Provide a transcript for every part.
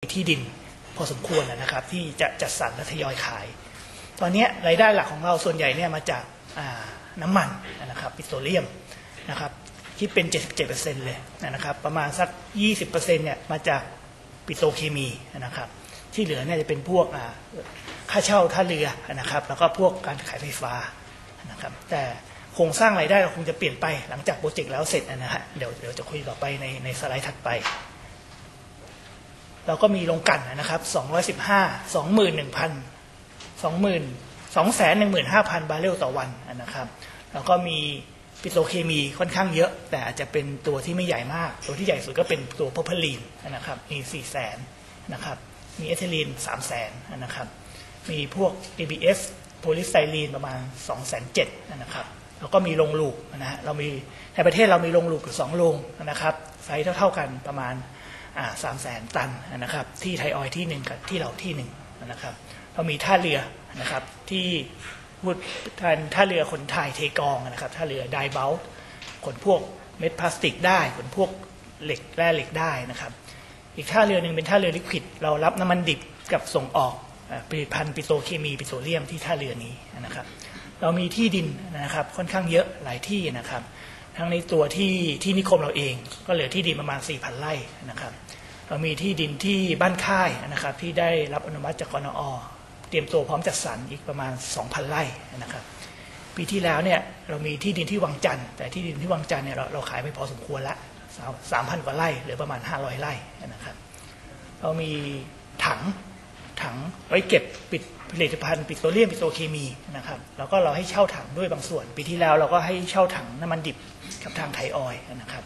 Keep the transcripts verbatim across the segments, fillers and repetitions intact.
ที่ดินพอสมควรนะครับที่จะจัดสรรและทยอยขายตอนนี้รายได้หลักของเราส่วนใหญ่เนี่ยมาจากน้ำมันนะครับปิโตรเลียมนะครับที่เป็น เจ็ดสิบเจ็ดเปอร์เซ็นต์ เลยนะครับประมาณสัก ยี่สิบเปอร์เซ็นต์ เนี่ยมาจากปิโตรเคมีนะครับที่เหลือเนี่ยจะเป็นพวกค่าเช่าท่าเรือนะครับแล้วก็พวกการขายไฟฟ้านะครับแต่โครงสร้างรายได้เราคงจะเปลี่ยนไปหลังจากโปรเจกต์แล้วเสร็จนะฮะเดี๋ยวเดี๋ยวจะคุยต่อไปในในสไลด์ถัดไปเราก็มีโรงกลั่นนะครับสองร้อยสิบห้า สองหมื่นหนึ่งพัน สองหมื่น สองแสนหนึ่งหมื่นห้าพัน บาร์เรลต่อวันนะครับแล้วก็มีปิโตรเคมีค่อนข้างเยอะแต่อาจจะเป็นตัวที่ไม่ใหญ่มากตัวที่ใหญ่สุดก็เป็นตัวโพรพิลีนนะครับมี สี่แสน นะครับมีเอทิลีน สามแสน นะครับมีพวก เอ บี เอส โพลีสไตรีนประมาณ สองแสนเจ็ดหมื่น นะครับแล้วก็มีโรงลูกนะฮะเรามีในประเทศเรามีโรงลูกอยู่สองโรงนะครับไซส์เท่าๆกันประมาณสามแสนตันนะครับที่ไทยออยล์ที่หนึ่งกับที่เราที่หนึ่งนะครับเรามีท่าเรือนะครับที่พูดท่าเรือขนถ่ายเทกองนะครับท่าเรือไดเบลต์ขนพวกเม็ดพลาสติกได้ขนพวกเหล็กแร่เหล็กได้นะครับอีกท่าเรือหนึ่งเป็นท่าเรือลิควิดเรารับน้ำมันดิบกับส่งออกผลิตภัณฑ์ปิโตรเคมีปิโตรเลียมที่ท่าเรือนี้นะครับเรามีที่ดินนะครับค่อนข้างเยอะหลายที่นะครับทั้งในตัวที่ที่นิคมเราเองก็เหลือที่ดินประมาณ สี่พัน ไร่นะครับเรามีที่ดินที่บ้านค่ายนะครับที่ได้รับอนุมัติจากกนอ.เตรียมตัวพร้อมจัดสรรอีกประมาณ สองพัน ไร่นะครับปีที่แล้วเนี่ยเรามีที่ดินที่วังจันทร์แต่ที่ดินที่วังจันทร์เนี่ยเราเราขายไปพอสมควรละ สามพัน กว่าไร่เหลือประมาณห้าร้อยไร่นะครับเรามีถังถังไว้เก็บปิดผลิตภัณฑ์ปิโตรเลียมปิโตรเคมีนะครับแล้วก็เราให้เช่าถังด้วยบางส่วนปีที่แล้วเราก็ให้เช่าถังน้ำมันดิบกับทางไทยออยล์นะครับ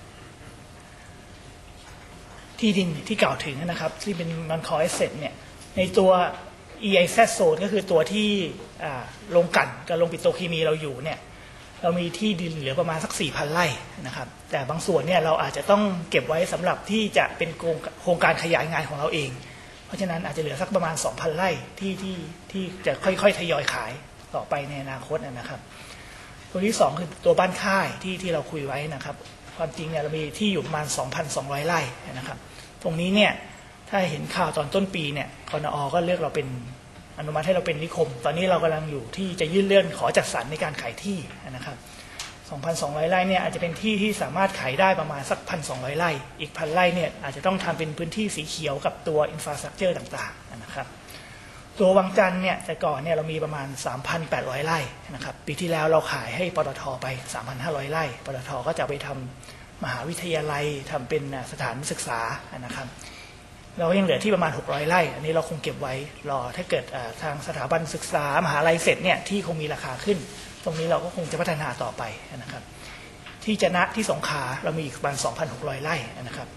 ที่ดินที่กล่าวถึงนะครับที่เป็นมันคอเอสเซทเนี่ยในตัว อี ไอ แซด โซนก็คือตัวที่โรงกลั่นกับโรงปิโตรเคมีเราอยู่เนี่ยเรามีที่ดินเหลือประมาณสัก สี่พัน ไร่นะครับแต่บางส่วนเนี่ยเราอาจจะต้องเก็บไว้สำหรับที่จะเป็นโครงการขยายงานของเราเองเพราะฉะนั้นอาจจะเหลือสักประมาณ สองพัน ไร่ที่ที่ที่จะค่อยๆทยอยขายต่อไปในอนาคตนะครับตัวที่สองคือตัวบ้านค่ายที่ที่เราคุยไว้นะครับความจริงเนี่ยเรามีที่อยู่ประมาณ สองพันสองร้อย ไร่นะครับตรงนี้เนี่ยถ้าเห็นข่าวตอนต้นปีเนี่ยกนอ.ก็เลือกเราเป็นอนุมัติให้เราเป็นนิคมตอนนี้เรากำลังอยู่ที่จะยื่นเลื่อนขอจัดสรรในการขายที่นะครับ สองพันสองร้อย ไร่เนี่ยอาจจะเป็นที่ที่สามารถขายได้ประมาณสัก หนึ่งพันสองร้อย ไร่อีกพันไร่เนี่ยอาจจะต้องทำเป็นพื้นที่สีเขียวกับตัวอินฟราสตรัคเจอร์ต่างๆนะครับตัววังจันทร์เนี่ยแต่ก่อนเนี่ยเรามีประมาณ สามพันแปดร้อย ไร่นะครับปีที่แล้วเราขายให้ปตท. ไป สามพันห้าร้อย ไร่ปตท. ก็จะไปทำมหาวิทยาลัยทำเป็นสถานศึกษานะครับเรายังเหลือที่ประมาณหกร้อย ไร่อันนี้เราคงเก็บไว้รอถ้าเกิดทางสถาบันศึกษามหาลัยเสร็จเนี่ยที่คงมีราคาขึ้นตรงนี้เราก็คงจะพัฒนาต่อไปนะครับที่จะณที่สงขลาเรามีอีกประมาณ สองพันหกร้อย ไร่นะครับ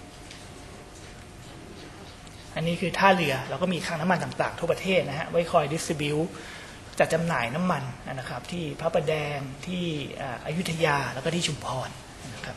อันนี้คือท่าเรือเราก็มีคลังน้ำมันต่างๆทั่วประเทศนะฮะไว้คอยดิสทริบิวต์จัดจำหน่ายน้ำมันนะครับที่พระประแดงที่อยุธยาแล้วก็ที่ชุมพรนะครับ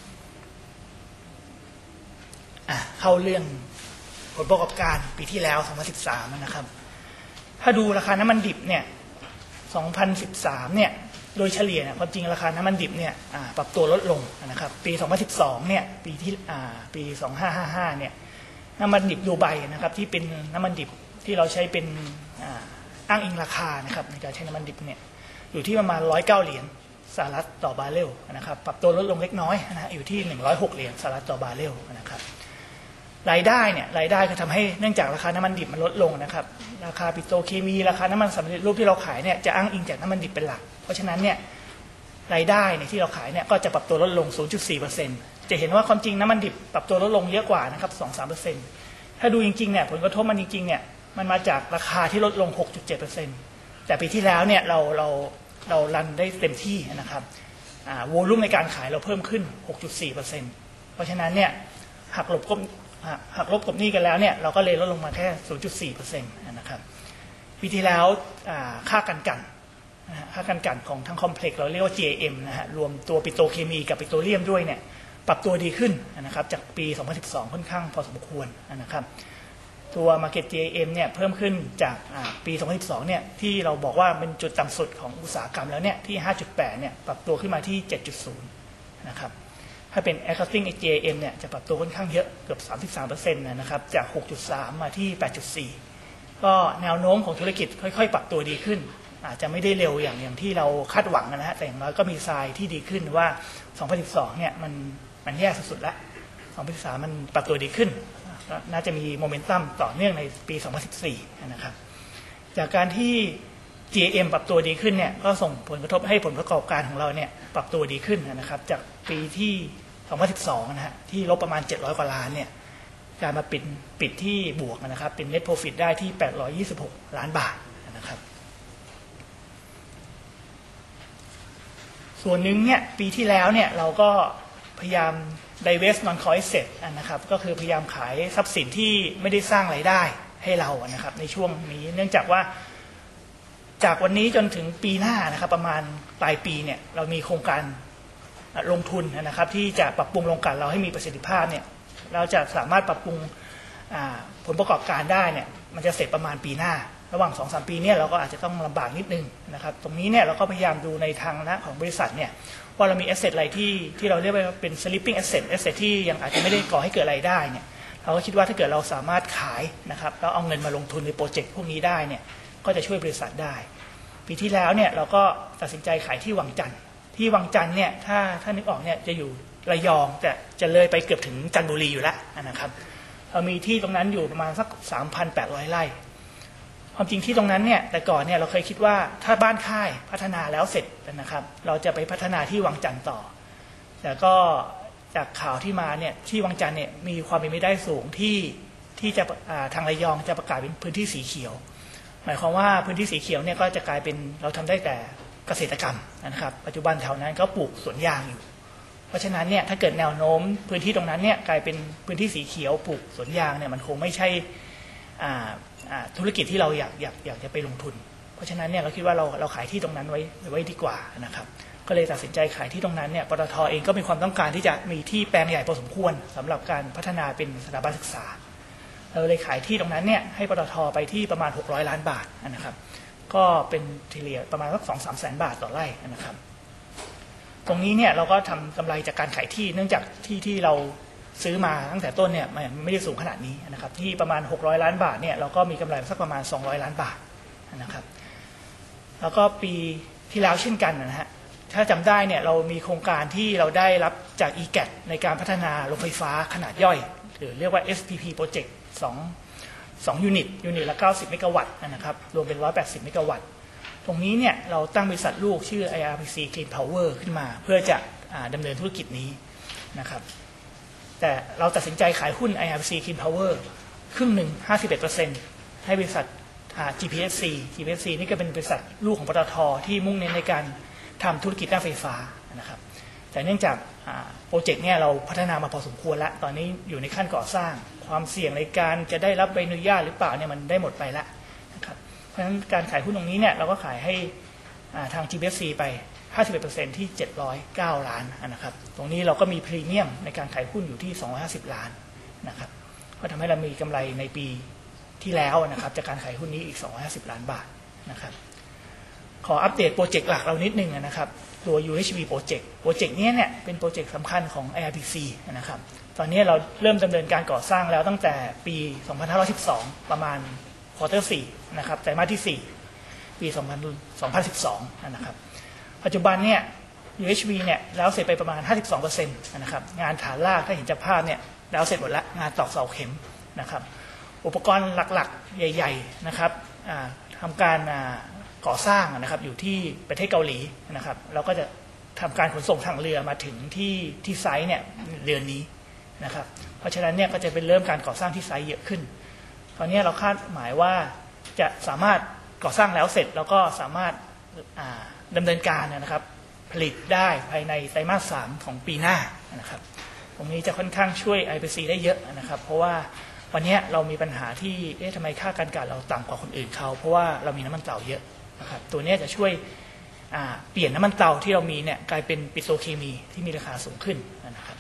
อ่ะเข้าเรื่องผลประกอบการปีที่แล้วสองพันสิบสามนะครับถ้าดูราคาน้ำมันดิบเนี่ยสองพันสิบสามเนี่ยโดยเฉลี่ยเนี่ยความจริงราคาน้ำมันดิบเนี่ยปรับตัวลดลงนะครับปีสองพันสิบสองเนี่ยปีที่ปีสองพันห้าร้อยห้าสิบห้าเนี่ยน้ำมันดิบดูไบนะครับที่เป็นน้ำมันดิบที่เราใช้เป็นอ้างอิงราคานะครับในการใช้น้ำมันดิบเนี่ยอยู่ที่ประมาณหนึ่งร้อยเก้าเหรียญสหรัฐต่อบาร์เรลนะครับปรับตัวลดลงเล็กน้อยนะอยู่ที่หนึ่งร้อยหกเหรียญสหรัฐต่อบาร์เรลนะครับรายได้เนี่ยรายได้ก็ทำให้เนื่องจากราคาน้ำมันดิบมันลดลงนะครับราคาปิโตรเคมีราคาน้ำมันสำเร็จรูปที่เราขายเนี่ยจะอ้างอิงจากน้ำมันดิบเป็นหลักเพราะฉะนั้นเนี่ยรายได้เนี่ยที่เราขายเนี่ยก็จะปรับตัวลดลง ศูนย์จุดสี่เปอร์เซ็นต์ จะเห็นว่าความจริงน้ำมันดิบปรับตัวลดลงเยอะกว่านะครับ สองถึงสามเปอร์เซ็นต์ ถ้าดูจริงๆเนี่ยผลกระทบมันจริงๆเนี่ยมันมาจากราคาที่ลดลง หกจุดเจ็ดเปอร์เซ็นต์ แต่ปีที่แล้วเนี่ยเราเราเรารันได้เต็มที่นะครับอ่าโวลุ่มในการขายเราเพิ่มขึ้น หกจุดสี่เปอร์เซ็นต์ เพราะฉะนั้นเนี่ยหักลบก็หักลบกบหนี้กันแล้วเนี่ยเราก็เลยลดลงมาแค่ ศูนย์จุดสี่เปอร์เซ็นต์ นะครับปีที่แล้วค่ากันกันค่ากันกันของทั้งคอมเพล็กซ์เราเรียกว่า จี เอ เอ็ม นะฮะรวมตัวปิโตรเคมีกับปิโตรเลียมด้วยเนี่ยปรับตัวดีขึ้นนะครับจากปีสองพันสิบสองค่อนข้างพอสมควรนะครับตัว Market จี เอ เอ็ม เนี่ยเพิ่มขึ้นจากปีสองพันสิบสองเนี่ยที่เราบอกว่าเป็นจุดต่ำสุดของอุตสาหกรรมแล้วเนี่ยที่ ห้าจุดแปด เนี่ยปรับตัวขึ้นมาที่ เจ็ดจุดศูนย์ นะครับถ้าเป็น accounting เจ เอ็ม เนี่ยจะปรับตัวค่อนข้างเยอะเกือบ สามสิบสามเปอร์เซ็นต์ นะครับจาก หกจุดสาม มาที่ แปดจุดสี่ ก็แนวโน้มของธุรกิจค่อยๆปรับตัวดีขึ้นอาจจะไม่ได้เร็วอย่างอย่างที่เราคาดหวังนะฮะแต่อย่างน้อยก็มีทรายที่ดีขึ้นว่าสองพันสิบสองเนี่ยมันมันแย่สุดๆแล้วสองพันสิบสามมันปรับตัวดีขึ้นน่าจะมีโมเมนตัมต่อเนื่องในปีสองพันสิบสี่นะครับจากการที่ จี เอ็ม ปรับตัวดีขึ้นเนี่ยก็ส่งผลกระทบให้ผลประกอบการของเราเนี่ยปรับตัวดีขึ้นนะครับจากปีที่สองพันสิบสองนะฮะที่ลบประมาณเจ็ดร้อยกว่าล้านเนี่ยการมาปิดปิดที่บวกนะครับเป็น net profit ได้ที่แปดร้อยยี่สิบหกล้านบาทนะครับส่วนหนึ่งเนี่ยปีที่แล้วเนี่ยเราก็พยายาม divest non core asset นะครับก็คือพยายามขายทรัพย์สินที่ไม่ได้สร้างรายได้ให้เรานะครับในช่วงนี้เนื่องจากว่าจากวันนี้จนถึงปีหน้านะครับประมาณปลายปีเนี่ยเรามีโครงการลงทุนนะครับที่จะปรับปรุงโรงกลั่นเราให้มีประสิทธิภาพเนี่ยเราจะสามารถปรับปรุงผลประกอบการได้เนี่ยมันจะเสร็จประมาณปีหน้าระหว่าง สองถึงสาม ปีเนี่ยเราก็อาจจะต้องลำบากนิดนึงนะครับตรงนี้เนี่ยเราก็พยายามดูในทางนะของบริษัทเนี่ยว่าเรามี asset อะไรที่ที่เราเรียกว่าเป็น sleeping asset asset ที่ยังอาจจะไม่ได้ก่อให้เกิดรายได้เนี่ยเราก็คิดว่าถ้าเกิดเราสามารถขายนะครับแล้วเอาเงินมาลงทุนในโปรเจกต์พวกนี้ได้เนี่ยก็จะช่วยบริษัทได้ปีที่แล้วเนี่ยเราก็ตัดสินใจขายที่วังจันทร์ที่วังจันทร์เนี่ยถ้าถ้านึกออกเนี่ยจะอยู่ระยองแต่จะเลยไปเกือบถึงจันทบุรีอยู่แล้วนะครับเรามีที่ตรงนั้นอยู่ประมาณสัก สามพันแปดร้อย ไร่ความจริงที่ตรงนั้นเนี่ยแต่ก่อนเนี่ยเราเคยคิดว่าถ้าบ้านค่ายพัฒนาแล้วเสร็จนะครับเราจะไปพัฒนาที่วังจันทร์ต่อแต่ก็จากข่าวที่มาเนี่ยที่วังจันทร์เนี่ยมีความเป็นไปได้สูงที่ที่จะทางระยองจะประกาศเป็นพื้นที่สีเขียวหมายความว่าพื้นที่สีเขียวเนี่ยก็จะกลายเป็นเราทำได้แต่เกษตรกรรมนะครับปัจจุบันแถวนั้นก็ปลูกสวนยางอยู่เพราะฉะนั้นเนี่ยถ้าเกิดแนวโน้มพื้นที่ตรงนั้นเนี่ยกลายเป็นพื้นที่สีเขียวปลูกสวนยางเนี่ยมันคงไม่ใช่ธุรกิจที่เราอยากอยากอยากจะไปลงทุนเพราะฉะนั้นเนี่ยเราคิดว่าเราเราขายที่ตรงนั้นไว้ไว้ดีกว่านะครับก็เลยตัดสินใจขายที่ตรงนั้นเนี่ยปตท.เองก็มีความต้องการที่จะมีที่แปลงใหญ่พอสมควรสำหรับการพัฒนาเป็นสถาบันศึกษาเราเลยขายที่ตรงนั้นเนี่ยให้ปตท.ไปที่ประมาณหกร้อยล้านบาทนะครับก็เป็นเฉลี่ยประมาณสัก สองถึงสาม แสนบาทต่อไร่นะครับตรงนี้เนี่ยเราก็ทำกำไรจากการขายที่เนื่องจากที่ที่เราซื้อมาตั้งแต่ต้นเนี่ยมันไม่ได้สูงขนาดนี้นะครับที่ประมาณหกร้อยล้านบาทเนี่ยเราก็มีกำไรสักประมาณสองร้อยล้านบาทนะครับแล้วก็ปีที่แล้วเช่นกันนะฮะถ้าจำได้เนี่ยเรามีโครงการที่เราได้รับจาก อี แก ที ในการพัฒนาโรงไฟฟ้าขนาดย่อยหรือเรียกว่า เอส พี พี Project สองสองยูนิตยูนิตละเก้าสิบเมกะวัตต์นะครับรวมเป็นหนึ่งร้อยแปดสิบเมกะวัตต์ตรงนี้เนี่ยเราตั้งบริษัทลูกชื่อ ไอ อาร์ พี ซี Clean Power ขึ้นมาเพื่อจะดำเนินธุรกิจนี้นะครับแต่เราตัดสินใจขายหุ้น ไอ อาร์ พี ซี Clean Power ครึ่งหนึ่ง ห้าสิบเอ็ดเปอร์เซ็นต์ ให้บริษัท จี พี เอส ซี จี พี เอส ซี นี่ก็เป็นบริษัทลูกของปตท.ที่มุ่งเน้นในการทำธุรกิจด้านไฟฟ้านะครับแต่เนื่องจากโปรเจกต์เนี่ยเราพัฒนามาพอสมควรแล้วตอนนี้อยู่ในขั้นก่อสร้างความเสี่ยงในการจะได้รับใบอนุญาตหรือเปล่าเนี่ยมันได้หมดไปแล้วนะครับเพราะฉะนั้นการขายหุ้นตรงนี้เนี่ยเราก็ขายให้ทาง จี พี เอส ซี ไป ห้าสิบเอ็ดเปอร์เซ็นต์ ที่เจ็ดร้อยเก้าล้านนะครับตรงนี้เราก็มีพรีเมียมในการขายหุ้นอยู่ที่สองร้อยห้าสิบล้านนะครับก็ทำให้เรามีกำไรในปีที่แล้วนะครับจากการขายหุ้นนี้อีกสองร้อยห้าสิบล้านบาทนะครับขออัปเดตโปรเจกต์หลักเรานิดนึงนะครับตัว ยู เอช วี โปรเจกต์โปรเจกต์นี้เนี่ยเป็นโปรเจกต์สำคัญของ ไอ อาร์ พี ซี นะครับตอนนี้เราเริ่มดำเนินการก่อสร้างแล้วตั้งแต่ปีสองพันห้าร้อยสิบสองประมาณควอเตอร์สี่นะครับไตรมาสที่สี่ปีสองพันสิบสองนะครับปัจจุบันเนี่ย ยู เอช วี เนี่ยแล้วเสร็จไปประมาณ ห้าสิบสองเปอร์เซ็นต์ นะครับงานฐานรากถ้าเห็นจากภาพเนี่ยแล้วเสร็จหมดแล้วงานตอกเสาเข็มนะครับอุปกรณ์หลักๆใหญ่ๆนะครับทำการก่อสร้างนะครับอยู่ที่ประเทศเกาหลีนะครับเราก็จะทำการขนส่งทางเรือมาถึงที่ที่ไซต์เนี่ยเดือนนี้นะครับเพราะฉะนั้นเนี่ยก็จะเป็นเริ่มการก่อสร้างที่ไซต์เยอะขึ้นตอนนี้เราคาดหมายว่าจะสามารถก่อสร้างแล้วเสร็จแล้วก็สามารถดำเนินการนะครับผลิตได้ภายในไตรมาสสามของปีหน้านะครับตรงนี้จะค่อนข้างช่วย ไอ พี ซี ได้เยอะนะครับเพราะว่าวันนี้เรามีปัญหาที่เอ๊ะทำไมค่าการกันเราต่ำกว่าคนอื่นเขาเพราะว่าเรามีน้ำมันเต่าเยอะนะครับตัวนี้จะช่วยเปลี่ยนน้ำมันเตาที่เรามีเนี่ยกลายเป็นปิโตรเคมีที่มีราคาสูงขึ้นนะครับ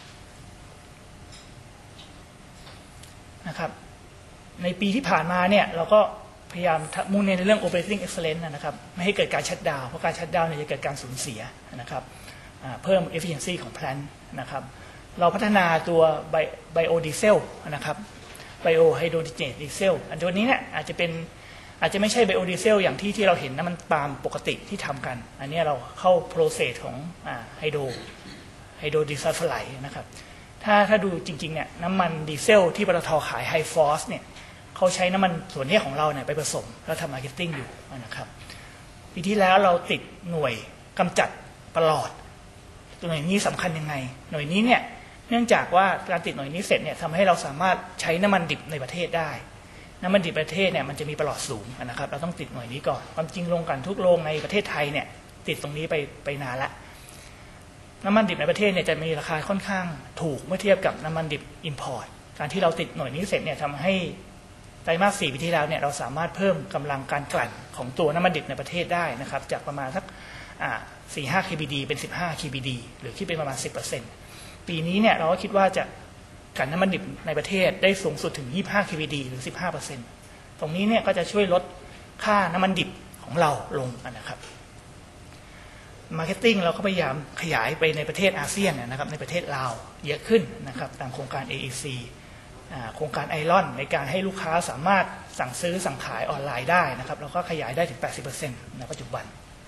นะครับในปีที่ผ่านมาเนี่ยเราก็พยายามมุ่งเน้นในเรื่อง operating excellence นะครับไม่ให้เกิดการชัตดาวน์เพราะการชัตดาวน์เนี่ยจะเกิดการสูญเสียนะครับเพิ่ม efficiency ของ plant นะครับเราพัฒนาตัวไบโอดีเซลนะครับไบโอไฮโดรเจนดีเซลอันตัวนี้เนี่ยอาจจะเป็นอาจจะไม่ใช่ไบโอดีเซลอย่างที่ที่เราเห็นน้ำมันปาล์มปกติที่ทำกันอันนี้เราเข้าโปรเซสของไฮโดรไฮโดรดีซัลไฟด์นะครับถ้าถ้าดูจริงๆเนี่ยน้ำมันดีเซลที่ปตท.ขายไฮฟอสเนี่ยเขาใช้น้ำมันส่วนนี้ของเราเนี่ยไปผสมแล้วทำมาร์เก็ตติ้งอยู่นะครับปีที่แล้วเราติดหน่วยกำจัดปลอดหน่วยนี้สำคัญยังไงหน่วยนี้เนี่ยเนื่องจากว่าการติดหน่วยนี้เสร็จเนี่ยทำให้เราสามารถใช้น้ำมันดิบในประเทศได้น้ำมันดิบประเทศเนี่ยมันจะมีปลอดสูงนะครับเราต้องติดหน่วยนี้ก่อนความจริงโรงกลั่นทุกโรงในประเทศไทยเนี่ยติดตรงนี้ไปไปนานละน้ำมันดิบในประเทศเนี่ยจะมีราคาค่อนข้างถูกเมื่อเทียบกับน้ำมันดิบอิมพอร์ตการที่เราติดหน่วยนี้เสร็จเนี่ยทำให้ไตรมาสสี่ปีที่แล้วเนี่ยเราสามารถเพิ่มกำลังการกลั่นของตัวน้ำมันดิบในประเทศได้นะครับจากประมาณสักสี่ห้า เค บี ดี เป็นสิบห้า เค บี ดี หรือคิดเป็นประมาณ สิบเปอร์เซ็นต์ ปีนี้เนี่ยเราก็คิดว่าจะกลั่นน้ำมันดิบในประเทศได้สูงสุดถึงยี่สิบห้า เค บี ดี หรือ สิบห้าเปอร์เซ็นต์ ตรงนี้เนี่ยก็จะช่วยลดค่าน้ำมันดิบของเราลงนะครับมาร์เก็ตติ้งเราก็พยายามขยายไปในประเทศอาเซียนนะครับในประเทศลาวเยอะขึ้นนะครับตามโครงการ เอ อี ซี โครงการไอรอนในการให้ลูกค้าสามารถสั่งซื้อสั่งขายออนไลน์ได้นะครับแล้วก็ขยายได้ถึง แปดสิบเปอร์เซ็นต์ ในปัจจุบัน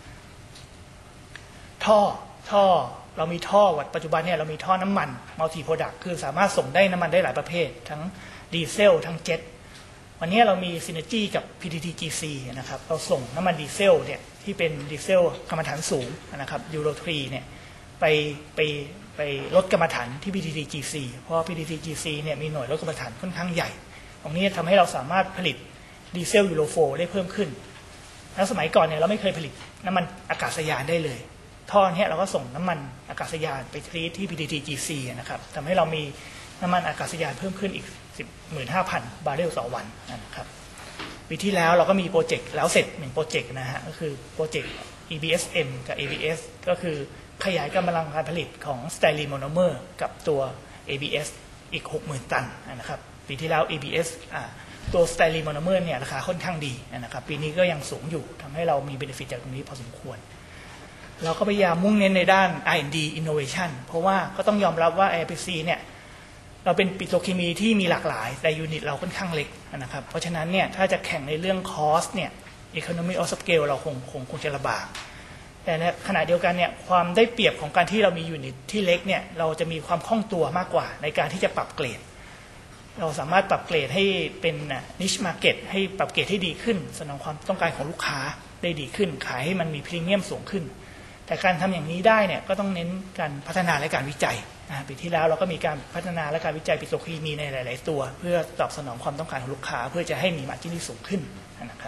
ท่อท่อเรามีท่อวัดปัจจุบันเนี่ยเรามีท่อน้ำมันมัลติโปรดักต์คือสามารถส่งได้น้ำมันได้หลายประเภททั้งดีเซลทั้งเจ็ตวันนี้เรามีซินเนอร์จี้กับ พี ที ที จี ซี นะครับเราส่งน้ำมันดีเซลเนี่ยที่เป็นดีเซลกรรมฐานสูงนะครับยูโรสามเนี่ยไปไปไปลดกรรมฐานที่ พี ที ที จี ซี เพราะ พี ที ที จี ซี เนี่ยมีหน่วยลดกรรมฐานค่อนข้างใหญ่ตรงนี้ทำให้เราสามารถผลิตดีเซลยูโรโฟร์ได้เพิ่มขึ้นแล้วสมัยก่อนเนี่ยเราไม่เคยผลิตน้ำมันอากาศยานได้เลยท่อนี้เราก็ส่งน้ำมันอากาศยานไปทรีตที่ พี ที ที จี ซี นะครับทำให้เรามีน้ำมันอากาศยานเพิ่มขึ้นอีก สิบหมื่นห้าพัน บาร์เรลต่อวันนะครับปีที่แล้วเราก็มีโปรเจกต์แล้วเสร็จหนึ่งโปรเจกต์นะฮะก็คือโปรเจกต์ อี บี เอส เอ็ม กับ เอ บี เอส ก็คือขยายกำลังการผลิตของสไตรีนโมโนเมอร์กับตัว เอ บี เอส อีก หกหมื่น ตันนะครับปีที่แล้ว เอ บี เอส อ่าตัวสไตรีนโมโนเมอร์เนี่ยราคาค่อนข้างดีนะครับปีนี้ก็ยังสูงอยู่ทำให้เรามีเบเนฟิตจากตรงนี้พอสมควรเราก็พยายามมุ่งเน้นในด้าน อาร์ แอนด์ ดี Innovation เพราะว่าก็ต้องยอมรับว่า ไอ อาร์ พี ซี เนี่ยเราเป็นปิโตรเคมีที่มีหลากหลายแต่ยูนิตเราค่อนข้างเล็กนะครับเพราะฉะนั้นเนี่ยถ้าจะแข่งในเรื่องคอสเนี่ย Economy of Scale เราคงคงคงจะลำบากแต่ในขณะเดียวกันเนี่ยความได้เปรียบของการที่เรามียูนิตที่เล็กเนี่ยเราจะมีความคล่องตัวมากกว่าในการที่จะปรับเกรดเราสามารถปรับเกรดให้เป็น niche market ให้ปรับเกรดให้ดีขึ้นสนองความต้องการของลูกค้าได้ดีขึ้นขายให้มันมีพรีเมียมสูงขึ้นแต่การทำอย่างนี้ได้เนี่ยก็ต้องเน้นการพัฒนาและการวิจัยปีที่แล้วเราก็มีการพัฒนาและการวิจัยปิโตรเคมีในหลายๆตัวเพื่อตอบสนองความต้องการของลูกค้าเพื่อจะให้มีมาร์จิ้นที่สูงขึ้นนะครับ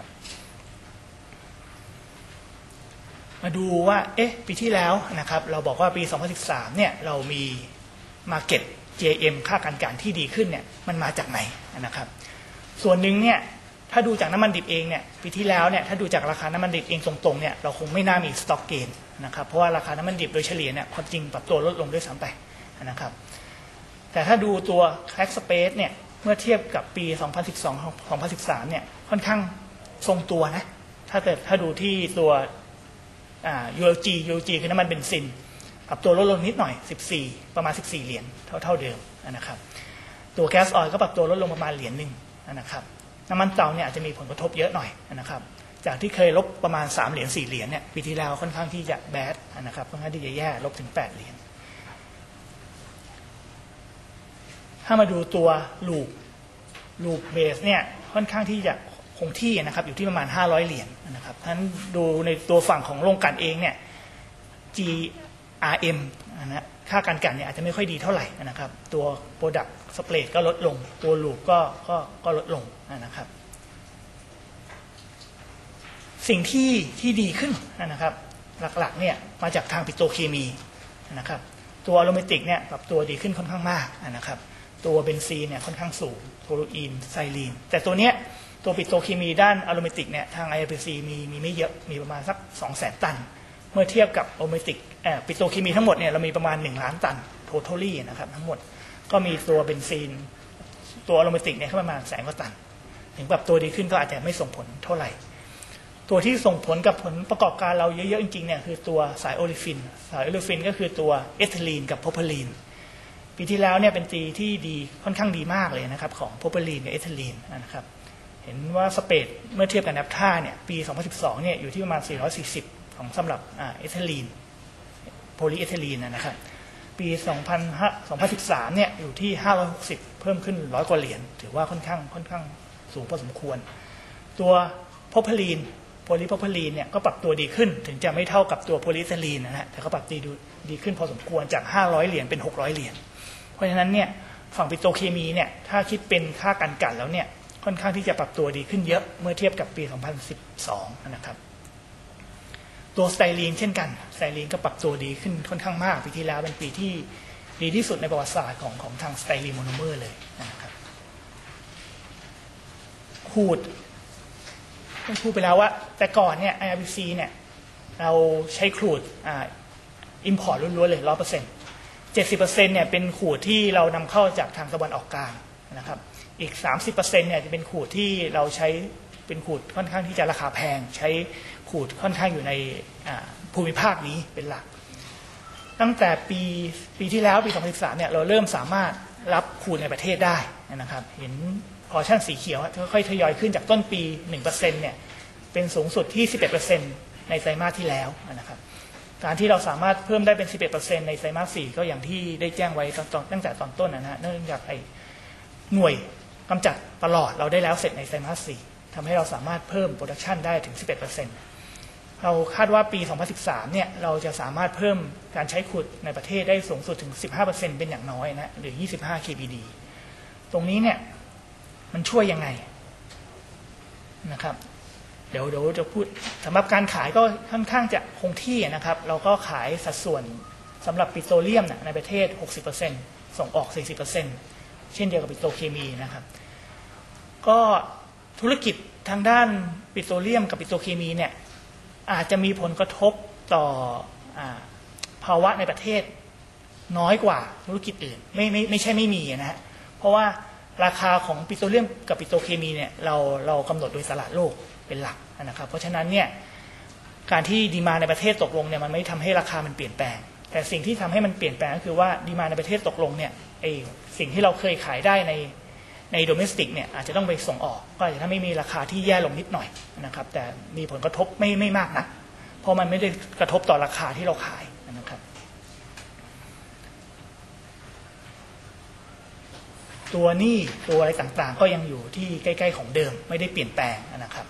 มาดูว่าเอ๊ะปีที่แล้วนะครับเราบอกว่าปีสองพันสิบสามเนี่ยเรามี Market จี เอ็ม ค่าการกลั่นที่ดีขึ้นเนี่ยมันมาจากไหนนะครับส่วนหนึ่งเนี่ยถ้าดูจากน้ำมันดิบเองเนี่ยปีที่แล้วเนี่ยถ้าดูจากราคาน้ำมันดิบเองตรงๆเนี่ยเราคงไม่น่ามีสต็อกเกนนะครับเพราะว่าราคาน้ำมันดิบโดยเฉลี่ยเนี่ยความจริงปรับตัวลดลงด้วยซ้ำไปนะครับแต่ถ้าดูตัว Crack Spread เนี่ยเมื่อเทียบกับปีสองพันสิบสอง สองพันสิบสามเนี่ยค่อนข้างทรงตัวนะถ้าเกิดถ้าดูที่ตัวอ่า ยู แอล จี ยู แอล จี คือน้ำมันเบนซินปรับตัวลดลงนิดหน่อยสิบสี่ประมาณสิบสี่เหรียญเท่าเท่าเดิมนะครับตัวแก๊สออยล์ก็ปรับตัวลดลงประมาณเหรียญนึงนะครับน้ำมันเตาเนี่ยอาจจะมีผลกระทบเยอะหน่อยนะครับจากที่เคยลบประมาณสามเหรียญสี่เหรียญเนี่ยปีที่แล้วค่อนข้างที่จะแบดนะครับค่อนข้างที่จะแย่ลบถึงแปดเหรียญถ้ามาดูตัวลูปลูปเบสเนี่ยค่อนข้างที่จะคงที่นะครับอยู่ที่ประมาณห้าร้อยเหรียญนะครับท่านดูในตัวฝั่งของโรงกลั่นเองเนี่ย จี อาร์ เอ็ม นะค่าการกลั่นเนี่ยอาจจะไม่ค่อยดีเท่าไหร่นะครับตัว Product Spread ก็ลดลงตัวลูปก็ก็ก็ลดลงนะครับสิ่งที่ที่ดีขึ้นนะครับหลักๆเนี่ยมาจากทางปิโตรเคมีนะครับตัวอะโรมาติกเนี่ยปรับตัวดีขึ้นค่อนข้างมากนะครับตัวเบนซีนเนี่ยค่อนข้างสูงโทลูอีนไซลีนแต่ตัวเนี้ยตัวปิโตรเคมีด้านอะโรมาติกเนี่ยทาง ไอ อาร์ พี ซี มีมีไม่เยอะมีประมาณสัก สองแสน ตันเมื่อเทียบกับอะโรมาติกเอ่อปิโตรเคมีทั้งหมดเนี่ยเรามีประมาณหนึ่งล้านตันโททอลี่นะครับทั้งหมดก็มีตัวเบนซีนตัวอะโรมาติกเนี่ยประมาณแสนกว่าตันถึงปรับตัวดีขึ้นก็อาจจะไม่ส่งผลเท่าไหร่ตัวที่ส่งผลกับผลประกอบการเราเยอะๆจริงๆเนี่ยคือตัวสายโอลิฟินสายโอลิฟินก็คือตัวเอทิลีนกับโพรพิลีนปีที่แล้วเนี่ยเป็นปีที่ดีค่อนข้างดีมากเลยนะครับของโพรพิลีนกับเอทิลีนนะครับเห็นว่าสเปรดเมื่อเทียบกับแนฟท่าเนี่ยปีสองพันสิบสองเนี่ยอยู่ที่ประมาณสี่ร้อยสี่สิบของสำหรับเอทิลีนโพลีเอทิลีนนะครับปีสองพันสิบสามเนี่ยอยู่ที่ห้าร้อยหกสิบเพิ่มขึ้นร้อยกว่าเหรียญถือว่าค่อนข้างค่อนข้างสูงพอสมควรตัวโพรพิลีนโพลีโพรพิลีนเนี่ยก็ปรับตัวดีขึ้นถึงจะไม่เท่ากับตัวโพลีเอทิลีนนะฮะแต่ก็ปรับดีดีขึ้นพอสมควรจากห้าร้อยเหรียญเป็นหกร้อยเหรียญเพราะฉะนั้นเนี่ยฝั่งปิโตรเคมีเนี่ยถ้าคิดเป็นค่ากันกันแล้วเนี่ยค่อนข้างที่จะปรับตัวดีขึ้นเยอะเมื่อเทียบกับปีสองพันสิบสองนะครับตัวสไตรีนเช่นกันสไตรีนก็ปรับตัวดีขึ้นค่อนข้างมากปีที่แล้วเป็นปีที่ดีที่สุดในประวัติศาสตร์ของของทางสไตรีนโมโนเมอร์เลยนะครับขูดต้องพูดไปแล้วว่าแต่ก่อนเนี่ย ไอ อาร์ บี ซี เนี่ยเราใช้ขูดอ่าอิมพอร์ตล้วนๆเลยร้อยเปอร์เซ็นต์เจ็ดสิบเปอร์เซ็นต์เนี่ยเป็นขูดที่เรานำเข้าจากทางตะวันออกกลางนะครับอีก สามสิบเปอร์เซ็นต์ เนี่ยจะเป็นขูดที่เราใช้เป็นขูดค่อนข้างที่จะราคาแพงใช้ขูดค่อนข้างอยู่ในภูมิภาคนี้เป็นหลักตั้งแต่ปีปีที่แล้วปีสองพันสิบสามเนี่ยเราเริ่มสามารถรับขูดในประเทศได้นะครับเห็นพอร์ชั่นสีเขียวค่อยๆทยอยขึ้นจากต้นปี หนึ่งเปอร์เซ็นต์ เนี่ยเป็นสูงสุดที่ สิบเอ็ดเปอร์เซ็นต์ ในไตรมาสที่แล้วนะครับการที่เราสามารถเพิ่มได้เป็น สิบเอ็ดเปอร์เซ็นต์ ในไตรมาสสี่ก็อย่างที่ได้แจ้งไว้ตั้งแต่ตอนต้นนะฮะเนื่องจากไอ้หน่วยกำจัดประหลอดเราได้แล้วเสร็จในไตรมาสสี่ทำให้เราสามารถเพิ่มโปรดักชันได้ถึง สิบเอ็ดเปอร์เซ็นต์ เราคาดว่าปีสองพันสิบสามเนี่ยเราจะสามารถเพิ่มการใช้ขูดในประเทศได้สูงสุดถึง สิบห้าเปอร์เซ็นต์ เป็นอย่างน้อยนะหรือ ยี่สิบห้า เค พี ดี ตรงนี้เนี่ยมันช่วยยังไงนะครับเดี๋ยวเดี๋ยวจะพูดสำหรับการขายก็ค่อนข้างจะคงที่นะครับเราก็ขายสัดส่วนสำหรับปิโตรเลียมในประเทศ หกสิบเปอร์เซ็นต์ ส่งออก สี่สิบเปอร์เซ็นต์ เช่นเดียวกับปิโตรเคมีนะครับก็ธุรกิจทางด้านปิโตรเลียมกับปิโตรเคมีเนี่ยอาจจะมีผลกระทบต่อภาวะในประเทศน้อยกว่าธุรกิจอื่นไม่ไม่ไม่ใช่ไม่มีนะฮะเพราะว่าราคาของปิโตรเลียมกับปิโตรเคมีเนี่ยเราเรากำหนดโดยตลาดโลกเป็นหลักนะครับเพราะฉะนั้นเนี่ยการที่ดีมานด์ในประเทศตกลงเนี่ยมันไม่ทำให้ราคามันเปลี่ยนแปลงแต่สิ่งที่ทำให้มันเปลี่ยนแปลงก็คือว่าดีมานด์ในประเทศตกลงเนี่ยไอสิ่งที่เราเคยขายได้ในในโดเมสติกเนี่ยอาจจะต้องไปส่งออกก็อาจจะทำให้มีราคาที่แย่ลงนิดหน่อยนะครับแต่มีผลกระทบไม่ไม่มากนะเพราะมันไม่ได้กระทบต่อราคาที่เราขายนะครับตัวหนี้ตัวอะไรต่างๆก็ยังอยู่ที่ใกล้ๆของเดิมไม่ได้เปลี่ยนแปลงนะครับ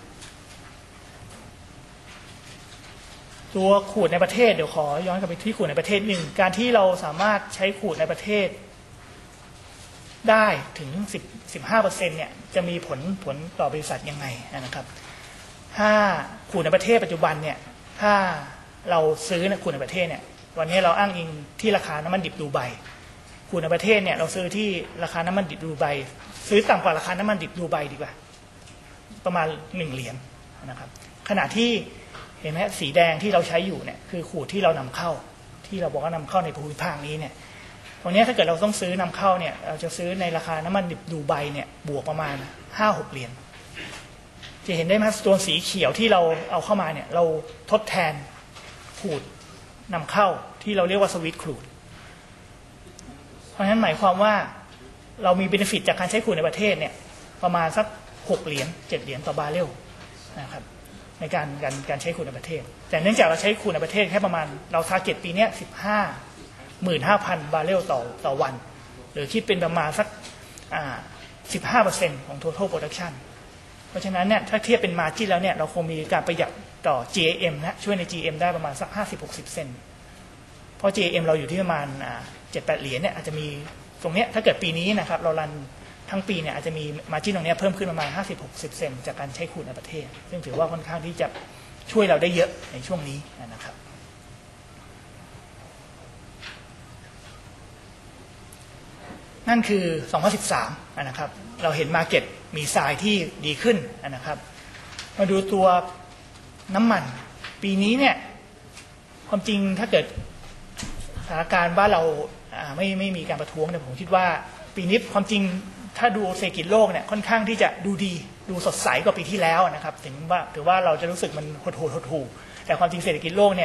ตัวขูดในประเทศเดี๋ยวขอย้อนกลับไปที่ขูดในประเทศหนึ่งการที่เราสามารถใช้ขูดในประเทศได้ถึง สิบ สิบห้าเปอร์เซ็นต์ เนี่ยจะมีผลผลต่อบริษัทยังไงนะครับถ้าขูดในประเทศปัจจุบันเนี่ยถ้าเราซื้อขูดในประเทศเนี่ยวันนี้เราอ้างอิงที่ราคาน้ำมันดิบดูไบขูดในประเทศเนี่ยเราซื้อที่ราคาน้ำมันดิบดูไบซื้อต่ำกว่าราคาน้ำมันดิบดูไบดีกว่าประมาณหนึ่งเหรียญนะครับขณะที่เห็นไหมสีแดงที่เราใช้อยู่เนี่ยคือขูดที่เรานำเข้าที่เราบอกว่านำเข้าในภูมิภาคนี้เนี่ยตรงนี้ถ้าเกิดเราต้องซื้อนำเข้าเนี่ยเราจะซื้อในราคาน้ำมันดิบดูไบเนี่ยบวกประมาณ ห้าหก เหรียญจะเห็นได้ไหมตัวสีเขียวที่เราเอาเข้ามาเนี่ยเราทดแทนขูดนำเข้าที่เราเรียกว่าสวิตขูดเพราะฉะนั้นหมายความว่าเรามีเบนฟิตจากการใช้ขูดในประเทศเนี่ยประมาณสักหกเหรียญเจ็ดเหรียญต่อบาร์เรลนะครับในการการการใช้ขูดในประเทศแต่เนื่องจากเราใช้ขูดในประเทศแค่ประมาณเราทาร์เก็ตปีนี้สิบห้าหมื่นห้าพันบาร์เรลต่อต่อวันหรือคิดเป็นประมาณสักอ่าสิบห้าเปอร์เซ็นต์ของ total production เพราะฉะนั้นเนี่ยถ้าเทียบเป็น margin แล้วเนี่ยเราคงมีการประหยัดต่อ จี เอ เอ็ม นะช่วยใน จี เอ เอ็ม ได้ประมาณสัก ห้าสิบถึงหกสิบ เซนต์เพราะ จี เอ เอ็ม เราอยู่ที่ประมาณอ่า เจ็ดแปด เหรียญเนี่ยอาจจะมีตรงเนี้ยถ้าเกิดปีนี้นะครับเรารันทั้งปีเนี่ยอาจจะมี margin ตรงนี้เพิ่มขึ้นประมาณ ห้าสิบถึงหกสิบ เซนต์จากการใช้ขูดในประเทศซึ่งถือว่าค่อนข้างที่จะช่วยเราได้เยอะในช่วงนี้นะครับนั่นคือสองพันสิบสามนะครับเราเห็นมาร์เก็ตมีทรายที่ดีขึ้นนะครับมาดูตัวน้ำมันปีนี้เนี่ยความจริงถ้าเกิดสถานการณ์บ้านเราไม่ไม่มีการประท้วงเนี่ยผมคิดว่าปีนี้ความจริงถ้าดูเศรษฐกิจโลกเนี่ยค่อนข้างที่จะดูดีดูสดใสกว่าปีที่แล้วนะครับถึงว่าถือว่าเราจะรู้สึกมันหดหู่หดหู่แต่ความจริงเศรษฐกิจโลกเนี่ย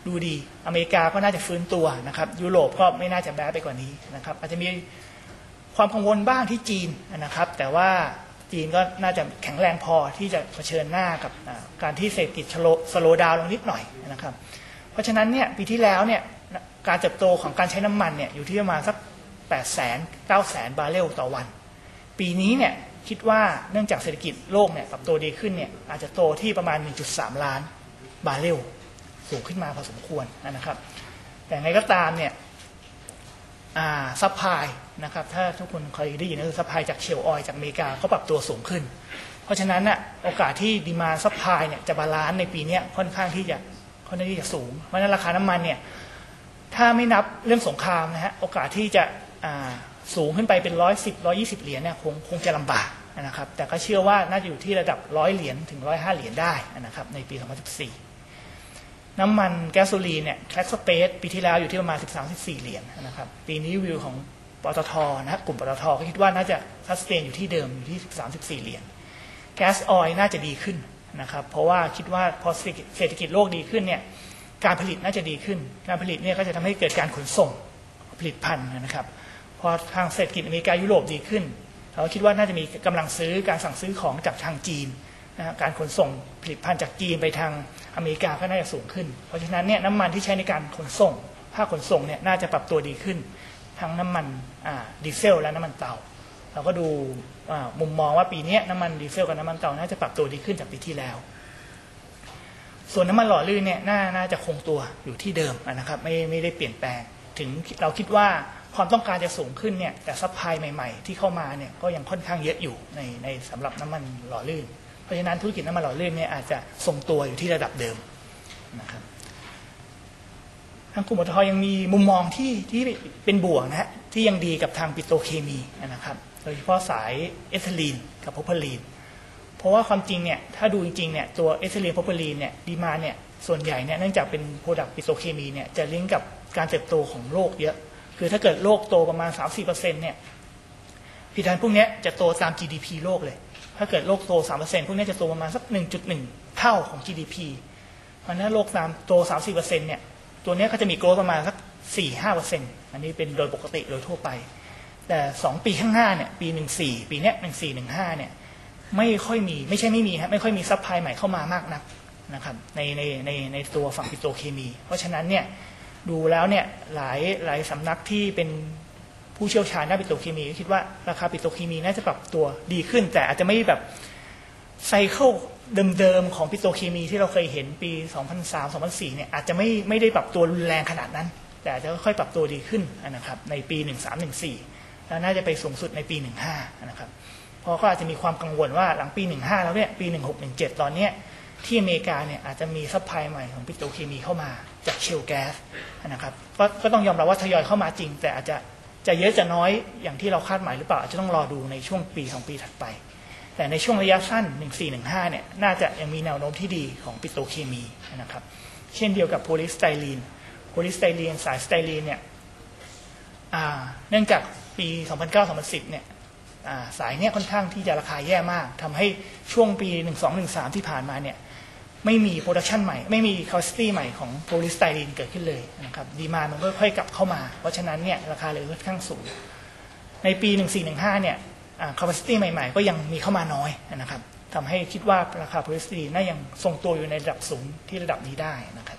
ดูดีอเมริกาก็น่าจะฟื้นตัวนะครับยุโรปก็ไม่น่าจะแบดไปกว่านี้นะครับอาจจะมีความกังวลบ้างที่จีนนะครับแต่ว่าจีนก็น่าจะแข็งแรงพอที่จะเผชิญหน้ากับการที่เศรษฐกิจสโลว์ดาวน์ลงนิดหน่อยนะครับเพราะฉะนั้นเนี่ยปีที่แล้วเนี่ยการเติบโตของการใช้น้ำมันเนี่ยอยู่ที่ประมาณสักแปดแสนเก้าแสนบาร์เรลต่อวันปีนี้เนี่ยคิดว่าเนื่องจากเศรษฐกิจโลกเนี่ยปรับตัวดีขึ้นเนี่ยอาจจะโตที่ประมาณ หนึ่งจุดสาม ล้านบาร์เรลสูงขึ้นมาพอสมควรนะครับแต่ไงก็ตามเนี่ยซัพพลายนะครับถ้าทุกคนเคยได้ยินก็คือซัพพลายจากเชลล์ออยล์จากอเมริกาเขาปรับตัวสูงขึ้นเพราะฉะนั้นน่ะโอกาสที่ดีมานด์ซัพพลายเนี่ยจะบาลานซ์ในปีนี้ค่อนข้างที่จะค่อนข้างที่จะสูงเพราะฉะนั้นราคาน้ำมันเนี่ยถ้าไม่นับเรื่องสงครามนะฮะโอกาสที่จะสูงขึ้นไปเป็นร้อยสิบร้อยยี่สิบเหรียญเนี่ยคงคงจะลำบากนะครับแต่ก็เชื่อว่าน่าจะอยู่ที่ระดับร้อยเหรียญถึงร้อยห้าเหรียญได้นะครับในปีสองพันสิบสี่น้ำมันแก๊สโซลีนเนี่ยแคสสเปซปีที่แล้วอยู่ที่ประมาณสิบสาม สิบสี่เหรียญนะครับปีนี้วิวของปตทนะครับกลุ่มปตทก็คิดว่าน่าจะซัสเตนอยู่ที่เดิมอยู่ที่สิบสาม สิบสี่เหรียญแก๊สออยล์น่าจะดีขึ้นนะครับเพราะว่าคิดว่าพอเศรษฐกิจโลกดีขึ้นเนี่ยการผลิตน่าจะดีขึ้นการผลิตเนี่ยก็จะทำให้เกิดการขนส่งผลิตภัณฑ์นะครับพอทางเศรษฐกิจอเมริกายุโรปดีขึ้นเราคิดว่าน่าจะมีกำลังซื้อการสั่งซื้อของจากทางจีนนะการขนส่งผลิตภัณฑ์จากจีนไปทางอเมริกาก็น่าจะสูงขึ้นเพราะฉะนั้นเนี่ยน้ำมันที่ใช้ในการขนส่งภาคขนส่งเนี่ยน่าจะปรับตัวดีขึ้นทั้งน้ำมันดีเซลและน้ำมันเตาเราก็ดูมุมมองว่าปีนี้น้ำมันดีเซลกับน้ำมันเตาน่าจะปรับตัวดีขึ้นจากปีที่แล้วส่วนน้ำมันหล่อลื่นเนี่ยน่าน่าจะคงตัวอยู่ที่เดิมนะครับไม่ไม่ได้เปลี่ยนแปลงถึงเราคิดว่าความต้องการจะสูงขึ้นเนี่ยแต่ซัพพลายใหม่ๆที่เข้ามาเนี่ยก็ยังค่อนข้างเยอะอยู่ในในสำหรับน้ำมันหล่อลื่นเพราะฉะนั้นธุรกิจน้ำมันหล่อลื่นเนี่ยอาจจะทรงตัวอยู่ที่ระดับเดิมนะครับทางกลุ่มปตท.ยังมีมุมมองที่ที่เป็นบวกนะฮะที่ยังดีกับทางปิโตรเคมีนะครับโดยเฉพาะสายเอทิลีนกับโพรพิลีนเพราะว่าความจริงเนี่ยถ้าดูจริงๆเนี่ยตัวเอทิลีนโพรพิลีนเนี่ยดีมานด์เนี่ยส่วนใหญ่เนี่ยเนื่องจากเป็นโปรดักต์ปิโตรเคมีเนี่ยจะลิงก์กับการเติบโตของโลกเยอะคือถ้าเกิดโลกโตประมาณ สามถึงสี่เปอร์เซ็นต์ เนี่ยผลิตภัณฑ์พวกนี้จะโตตาม จี ดี พี โลกเลยถ้าเกิดโลกโต สามเปอร์เซ็นต์ พวกนี้จะโตประมาณสัก หนึ่งจุดหนึ่ง เท่าของ จี ดี พี เพราะฉะนั้นโลกตามโต สามถึงสี่เปอร์เซ็นต์ เนี่ยตัวนี้ก็จะมีโกรธประมาณสัก สี่ถึงห้าเปอร์เซ็นต์ อันนี้เป็นโดยปกติโดยทั่วไปแต่สองปีข้างหน้าเนี่ยปีสิบสี่ปีเนี้ยสิบสี่ สิบห้าเนี่ยไม่ค่อยมีไม่ใช่ไม่มีครับไม่ค่อยมีซัพพลายใหม่เข้ามามากนักนะครับในในในในตัวฝั่งปิโตรเคมีเพราะฉะนั้นเนี่ยดูแล้วเนี่ยหลายหลายสำนักที่เป็นผู้เชี่ยวชาญด้านปิโตรเคมีก็คิดว่าราคาปิโตรเคมีน่าจะปรับตัวดีขึ้นแต่อาจจะไม่แบบไซเคิลเดิมๆของปิโตรเคมีที่เราเคยเห็นปี สองพันสาม สองพันสี่ เนี่ยอาจจะไม่ไม่ได้ปรับตัวรุนแรงขนาดนั้นแต่อาจจะค่อยๆปรับตัวดีขึ้นนะครับในปีสิบสาม สิบสี่แล้วน่าจะไปสูงสุดในปีสิบห้านะครับเพราะก็อาจจะมีความกังวลว่าหลังปีสิบห้าแล้วเนี่ยปีสิบหก สิบเจ็ดตอนเนี้ยที่อเมริกาเนี่ยอาจจะมีซัพพลายใหม่ของปิโตรเคมีเข้ามาจากเชลแก๊สนะครับก็ก็ต้องยอมรับว่าทยอยเข้ามาจริงแต่อาจจะจะเยอะจะน้อยอย่างที่เราคาดหมายหรือเปล่าอาจจะต้องรอดูในช่วงปีสองปีถัดไปแต่ในช่วงระยะสั้นสิบสี่ สิบห้าเนี่ยน่าจะยังมีแนวโน้มที่ดีของปิโตรเคมีนะครับเช่นเดียวกับโพลีสไตรีนโพลีสไตรีนสายสไตรีนเนี่ยเนื่องจากปี สองพันเก้า สองพันสิบ เนี่ยสายเนี่ยค่อนข้างที่จะราคาแย่มากทำให้ช่วงปีสิบสอง สิบสามที่ผ่านมาเนี่ยไม่มีโปรดักชันใหม่ไม่มีคอสตี้ใหม่ของโพลีสไตรีนเกิดขึ้นเลยนะครับดีมานด์มันก็ค่อยกลับเข้ามาเพราะฉะนั้นเนี่ยราคาเลยค่อนข้างสูงในปีสิบสี่ สิบห้าเนี่ยคอสตี้ใหม่ๆก็ยังมีเข้ามาน้อยนะครับทำให้คิดว่าราคาโพลีสไตรีนน่ายังทรงตัวอยู่ในระดับสูงที่ระดับนี้ได้นะครับ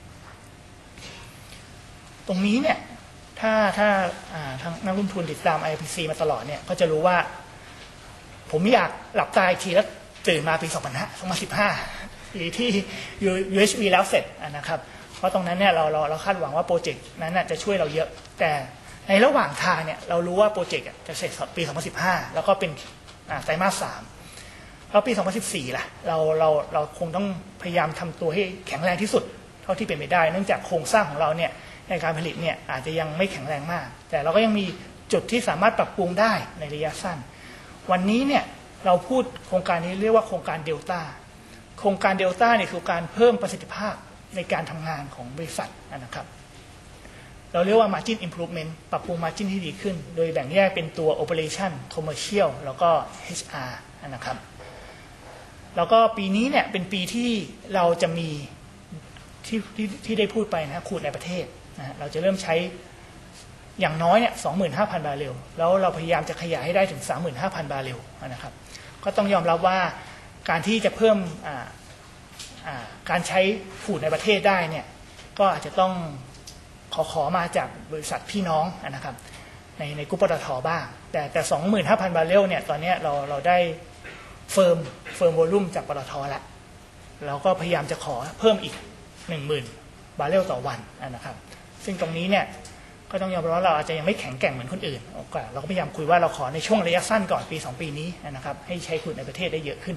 ตรงนี้เนี่ยถ้าถ้าทางนักลงทุนติดตาม ไอ พี ซี มาตลอดเนี่ยก็จะรู้ว่าผมอยากหลับตาอีกทีแล้วตื่นมาปีสองพันสิบห้าปีที่ ยู เอช วี แล้วเสร็จนะครับเพราะตรงนั้นเนี่ยเราเราเราคาดหวังว่าโปรเจกต์นั้นจะช่วยเราเยอะแต่ในระหว่างทางเนี่ยเรารู้ว่าโปรเจกต์จะเสร็จปีสองพันสิบห้าแล้วก็เป็นไตรมาสสามแล้วปีสองพันสิบสี่ล่ะเราเราเราคงต้องพยายามทำตัวให้แข็งแรงที่สุดเท่าที่เป็นไปได้เนื่องจากโครงสร้างของเราเนี่ยในการผลิตเนี่ยอาจจะยังไม่แข็งแรงมากแต่เราก็ยังมีจุดที่สามารถปรับปรุงได้ในระยะสั้นวันนี้เนี่ยเราพูดโครงการนี้เรียกว่าโครงการเดลต้าโครงการเดลต้าเนี่ยคือการเพิ่มประสิทธิภาพในการทำงานของบริษัทนะครับเราเรียกว่า margin improvement ปรับปรุง margin ที่ดีขึ้นโดยแบ่งแยกเป็นตัว operation commercial แล้วก็ เอช อาร์ นะครับแล้วก็ปีนี้เนี่ยเป็นปีที่เราจะมีที่ที่ที่ได้พูดไปนะขูดในประเทศนะเราจะเริ่มใช้อย่างน้อยเนี่ย สองหมื่นห้าพัน บาร์เรลแล้วเราพยายามจะขยายให้ได้ถึง สามหมื่นห้าพัน บาร์เรลนะครับก็ต้องยอมรับว่าการที่จะเพิ่มการใช้ขูดในประเทศได้เนี่ยก็อาจจะต้องขอขอมาจากบริษัทพี่น้องนะครับในในกลุ่มปตท.บ้างแต่แต่ สองหมื่นห้าพัน บาร์เรลเนี่ยตอนนี้เราเราได้เฟิร์มเฟิร์มโวลุ่มจากปตท.แล้วเราก็พยายามจะขอเพิ่มอีก หนึ่งหมื่น บาร์เรลต่อวันนะครับซึ่งตรงนี้เนี่ยก็ต้องยอมรับว่าเราอาจจะยังไม่แข็งแกร่งเหมือนคนอื่นเราก็พยายามคุยว่าเราขอในช่วงระยะสั้นก่อนปีสองปีนี้นะครับให้ใช้ขูดในประเทศได้เยอะขึ้น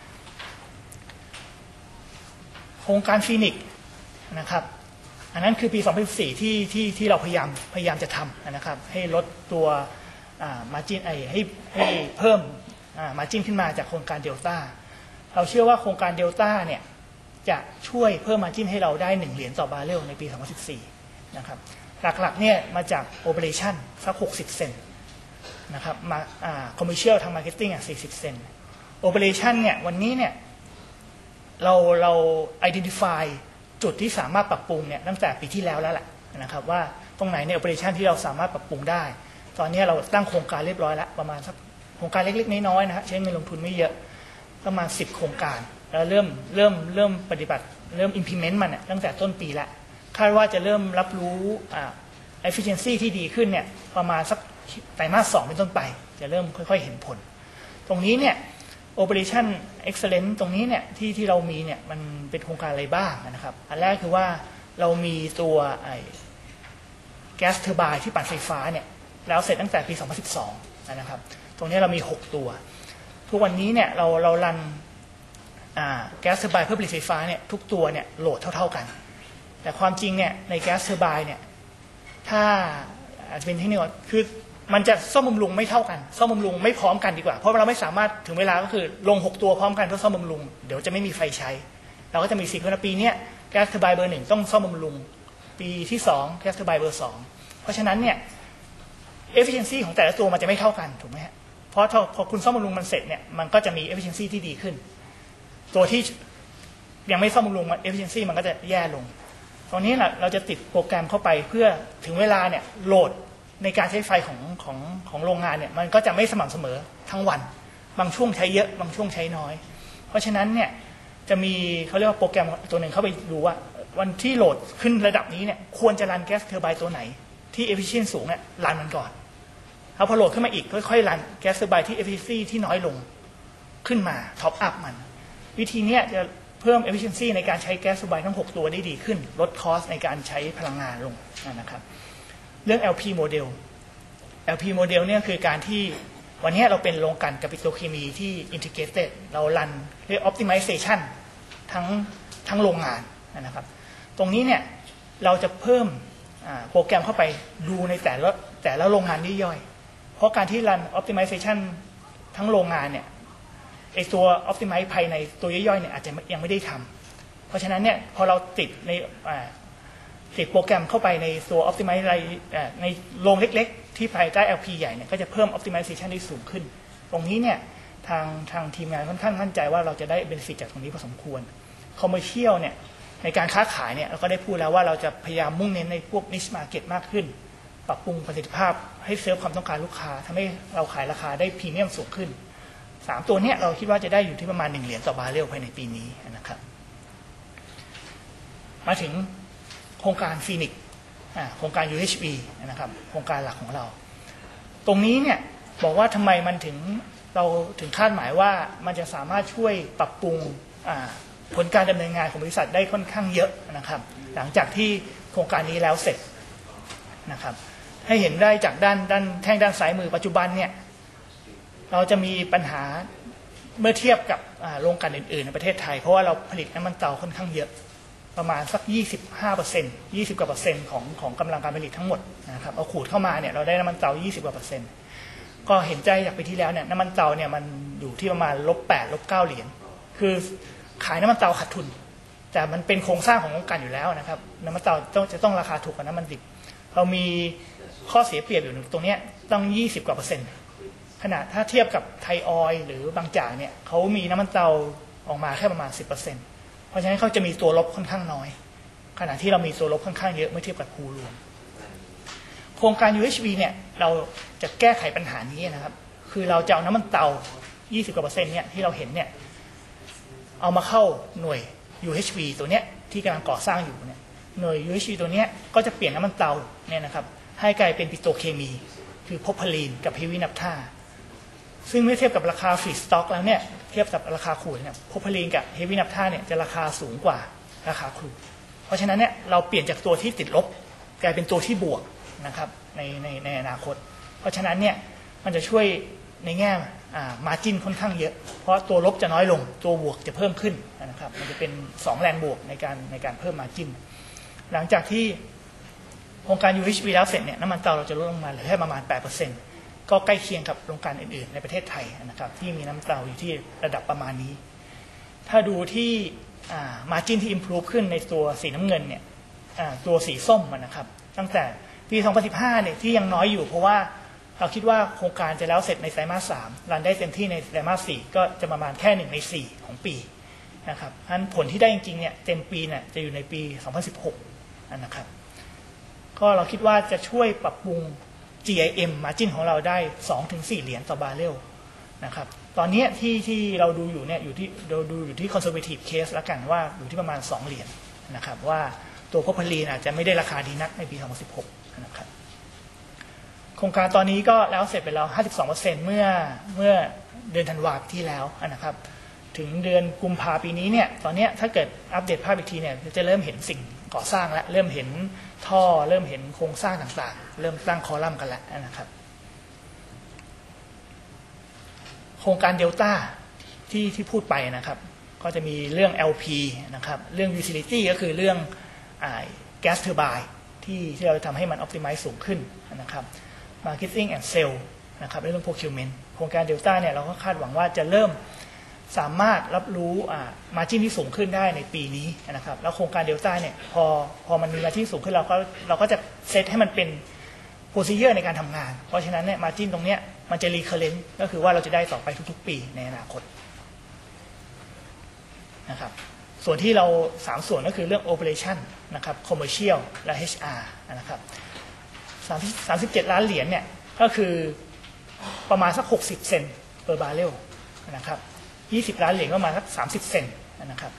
โครงการฟีนิกซ์นะครับอันนั้นคือปีสองพันสิบสี่ที่ที่ที่เราพยายามพยายามจะทำนะครับให้ลดตัวมาร์จิ้นไอให้ให้เพิ่มมาร์จิ้นขึ้นมาจากโครงการเดลต้าเราเชื่อว่าโครงการเดลต้าเนี่ยจะช่วยเพิ่มมาร์จิ้นให้เราได้หนึ่งเหรียญต่อบาร์เรลในปีสองพันสิบสี่นะครับหลักๆเนี่ยมาจากโอเปอเรชั่นสักหกสิบเซนต์นะครับมาอ่าคอมเมอร์เชียลทางมาร์เก็ตติ้งอ่ะสี่สิบเซนต์โอเปอเรชั่นเนี่ยวันนี้เนี่ยเราเรา identify จุดที่สามารถปรับปรุงเนี่ยตั้งแต่ปีที่แล้วแล้วแหละนะครับว่าตรงไหนในโอเปอเรชั่นที่เราสามารถปรับปรุงได้ตอนนี้เราตั้งโครงการเรียบร้อยแล้วประมาณสักโครงการเล็กๆน้อยๆนะฮะใช้เงินลงทุนไม่เยอะประมาณสิบโครงการแล้วเริ่มเริ่มเริ่มปฏิบัติเริ่ม implement มันตั้งแต่ต้นปีแล้วคาดว่าจะเริ่มรับรู้อ่า efficiency ที่ดีขึ้นเนี่ยประมาณสักไตรมาสสองเป็นต้นไปจะเริ่มค่อยๆเห็นผลตรงนี้เนี่ย Operation Excellence ตรงนี้เนี่ยที่ที่เรามีเนี่ยมันเป็นโครงการอะไรบ้างนะครับอันแรกคือว่าเรามีตัวไอ้แก๊สเทอร์ไบน์ที่ปั่นไฟฟ้าเนี่ยแล้วเสร็จตั้งแต่ปีสองพันสิบสองนะครับตรงนี้เรามีหกตัวทุกวันนี้เนี่ยเราเรารันแก๊สเทอร์ไบน์เพื่อผลิตไฟฟ้าเนี่ยทุกตัวเนี่ยโหลดเท่าๆกันแต่ความจริงเนี่ยในแก๊สเทอร์ไบน์เนี่ยถ้าอาจจะเป็นเทคนิคคือมันจะซ่อมบำรุงไม่เท่ากันซ่อมบำรุงไม่พร้อมกันดีกว่าเพราะเราไม่สามารถถึงเวลาก็คือลงหกตัวพร้อมกันเพื่อซ่อมบำรุงเดี๋ยวจะไม่มีไฟใช้เราก็จะมีซีเควนซ์ปีนี้แก๊สเทอร์ไบน์เบอร์หนึ่งต้องซ่อมบำรุงปีที่สองแก๊สเทอร์ไบน์เบอร์สองเพราะฉะนั้นเนี่ย efficiency ของแต่ละตัวมันจะไม่เท่ากันถูกไหมฮะเพราะพอคุณซ่อมบำรุงมันเสร็จเนี่ยมันก็จะมี efficiency ที่ดีขึ้นตัวที่ยังไม่ซ่อมบำรุง efficiency มันก็จะแย่ลงตรงนี้เราจะติดโปรแกรมเข้าไปเพื่อถึงเวลาเนี่ยโหลดในการใช้ไฟของของของโรงงานเนี่ยมันก็จะไม่สม่ำเสมอทั้งวันบางช่วงใช้เยอะบางช่วงใช้น้อยเพราะฉะนั้นเนี่ยจะมีเขาเรียกว่าโปรแกรมตัวหนึ่งเข้าไปดูว่าวันที่โหลดขึ้นระดับนี้เนี่ยควรจะรันแก๊สเทอร์ไบน์ตัวไหนที่ efficient สูงเนี่ยรันมันก่อนแล้วพอโหลดขึ้นมาอีกค่อยๆรันแก๊สเทอร์ไบน์ที่ efficiency ที่น้อยลงขึ้นมาท็อปอัพมันวิธีนี้จะเพิ่ม efficiency ในการใช้แก๊สเทอร์ไบน์ทั้งหกตัวได้ดีขึ้นลดคอสในการใช้พลังงานลงนะครับเรื่อง แอล พี model แอล พี model เนี่ยคือการที่วันนี้เราเป็นโรงกลั่นกับปิโตรเคมีที่ integrated เรารันเรียก optimization ทั้งทั้งโรงงานนะครับตรงนี้เนี่ยเราจะเพิ่มโปรแกรมเข้าไปดูในแต่ละแต่ละโรงงานย่อยๆเพราะการที่รัน optimization ทั้งโรงงานเนี่ยไอตัว optimize ภายในตัวย่อยๆเนี่ยอาจจะยังไม่ได้ทำเพราะฉะนั้นเนี่ยพอเราติดในติดโปรแกรมเข้าไปในตัว optimize ในโรงเล็กๆที่ภายใต้ แอล พี ใหญ่เนี่ยก็จะเพิ่ม optimization ได้สูงขึ้นตรงนี้เนี่ยทางทางทีมงานค่อนข้างมั่นใจว่าเราจะได้ benefit จากตรงนี้พอสมควร commercial เนี่ยในการค้าขายเนี่ยเราก็ได้พูดแล้วว่าเราจะพยายามมุ่งเน้นในพวก niche market มากขึ้นปรับปรุงประสิทธิภาพให้เซิร์ฟความต้องการลูกค้าทำให้เราขายราคาได้พรีเมียมสูงขึ้นสามตัวนี้เราคิดว่าจะได้อยู่ที่ประมาณหนึ่งเหรียญต่อบาร์เรลภายในปีนี้นะครับมาถึงโครงการฟีนิกซ์โครงการ ยู เอช บี นะครับโครงการหลักของเราตรงนี้เนี่ยบอกว่าทำไมมันถึงเราถึงคาดหมายว่ามันจะสามารถช่วยปรับปรุงผลการดำเนินงานของบริษัทได้ค่อนข้างเยอะนะครับหลังจากที่โครงการนี้แล้วเสร็จนะครับให้เห็นได้จากด้านด้านแท่งด้านซ้ายมือปัจจุบันเนี่ยเราจะมีปัญหาเมื่อเทียบกับโรงกลั่นอื่นๆในประเทศไทยเพราะว่าเราผลิตน้ำมันเตาค่อนข้างเยอะประมาณสัก ยี่สิบห้าเปอร์เซ็นต์ ยี่สิบ กว่าเปอร์เซ็นต์ของของกำลังการผลิตทั้งหมดนะครับเอาขูดเข้ามาเนี่ยเราได้น้ำมันเตายี่สิบ กว่าเปอร์เซ็นต์ก็เห็นใจจากปีที่แล้วเนี่ยน้ำมันเตาเนี่ยมันอยู่ที่ประมาณลบแปดลบเก้าเหรียญคือขายน้ำมันเตาขาดทุนแต่มันเป็นโครงสร้างของโรงกลั่นอยู่แล้วนะครับน้ำมันเตาต้องจะต้องราคาถูกกว่าน้ำมันดิบเรามีข้อเสียเปรียบอยู่ตรงนี้ต้องยี่สิบกว่าเปอร์เซ็นต์ขณะถ้าเทียบกับไทยออยล์หรือบางจากเนี่ยเขามีน้ำมันเตาออกมาแค่ประมาณ สิบเปอร์เซ็นต์ เพราะฉะนั้นเขาจะมีตัวลบค่อนข้างน้อยขณะที่เรามีตัวลบค่อนข้างเยอะเมื่อเทียบกับพูลรวมโครงการ ยู เอช วี เนี่ยเราจะแก้ไขปัญหานี้นะครับคือเราจะเอาน้ำมันเตายี่สิบกว่าเปอร์เซ็นต์เนี่ยที่เราเห็นเนี่ยเอามาเข้าหน่วย ยู เอช วี ตัวเนี้ยที่กำลังก่อสร้างอยู่เนี่ยหน่วย ยู เอช วี ตัวเนี้ยก็จะเปลี่ยนน้ำมันเตาเนี่ยนะครับให้กลายเป็นปิโตรเคมีคือโพรพาลีนกับเฮฟวี่นัฟธาซึ่งเมื่อเทียบกับราคาฟรีสต็อกแล้วเนี่ยเทียบกับราคาขูดเนี่ยโพรพาลีนกับเฮฟวี่นัฟธาเนี่ยจะราคาสูงกว่าราคาขูดเพราะฉะนั้นเนี่ยเราเปลี่ยนจากตัวที่ติดลบกลายเป็นตัวที่บวกนะครับในในในอนาคตเพราะฉะนั้นเนี่ยมันจะช่วยในแง่มาร์จิ้นค่อนข้างเยอะเพราะตัวลบจะน้อยลงตัวบวกจะเพิ่มขึ้นนะครับมันจะเป็นสองแรงบวกในการในการเพิ่มมาร์จิ้นหลังจากที่โครงการ ยู เอช วี แล้วเสร็จเนี่ยน้ำมันเตาเราจะลดลงมาเหลือแค่ประมาณ แปดเปอร์เซ็นต์ ก็ใกล้เคียงกับโรงกลั่นอื่นๆในประเทศไทยนะครับที่มีน้ำมันเตาอยู่ที่ระดับประมาณนี้ถ้าดูที่มาร์จิ้นที่ improve ขึ้นในตัวสีน้ำเงินเนี่ยตัวสีส้มนะครับตั้งแต่ปีสองพันสิบห้าเนี่ยที่ยังน้อยอยู่เพราะว่าเราคิดว่าโครงการจะแล้วเสร็จในไตรมาสสามรันได้เต็มที่ในไตรมาสสี่ก็จะประมาณแค่หนึ่งในสี่ของปีนะครับอันผลที่ได้จริงๆเนี่ยเต็มปีเนี่ยจะอยู่ในปีสองพันสิบหกนะครับก็เราคิดว่าจะช่วยปรับปรุง จี ไอ เอ็ม margin ของเราได้ สองถึงสี่ เหรียญต่อบาร์เรลนะครับตอนนี้ที่ที่เราดูอยู่เนี่ยอยู่ที่เราดูอยู่ที่ conservative case แล้วกันว่าอยู่ที่ประมาณสองเหรียญนะครับว่าตัวโพรพาลีนอาจจะไม่ได้ราคาดีนักในปีสองพันสิบหกนะครับโครงการตอนนี้ก็แล้วเสร็จไปแล้ว ห้าสิบสองเปอร์เซ็นต์ เมื่อเมื่อเดือนธันวาคมที่แล้วนะครับถึงเดือนกุมภาพันธ์ปีนี้เนี่ยตอนนี้ถ้าเกิดอัปเดตภาพอีกทีเนี่ยจะเริ่มเห็นสิ่งก่อสร้างแล้วเริ่มเห็นท่อเริ่มเห็นโครงสร้างต่างๆเริ่มตั้งคอลัมน์กันแล้วนะครับโครงการเดลต้าที่ที่พูดไปนะครับก็จะมีเรื่อง แอล พี นะครับเรื่อง utility ก็คือเรื่องแก๊สเทอร์ไบน์ที่ที่เราจะทำให้มัน optimize สูงขึ้นนะครับ marketing and sale นะครับเรื่อง procurement โครงการเดลต้าเนี่ยเราก็คาดหวังว่าจะเริ่มสามารถรับรู้มาร์จิ้นที่สูงขึ้นได้ในปีนี้นะครับแล้วโครงการเดลต้าเนี่ยพอพอมันมีมาร์จิ้นสูงขึ้นเราก็เราก็จะเซตให้มันเป็นโปรซีเจอร์ในการทำงานเพราะฉะนั้นเนี่ยมาร์จิ้นตรงเนี้ยมันจะรีเคอร์เรนต์ก็คือว่าเราจะได้ต่อไปทุกๆปีในอนาคตนะครับส่วนที่เราสามส่วนก็คือเรื่อง operation นะครับ commercial และ เอช อาร์ นะครับสามสิบเจ็ดล้านเหรียญเนี่ยก็คือประมาณสักหกสิบเซนต์ per barrel นะครับยี่สิบล้านเหรียญก็มาสักสามสิบเซนต์นะครับ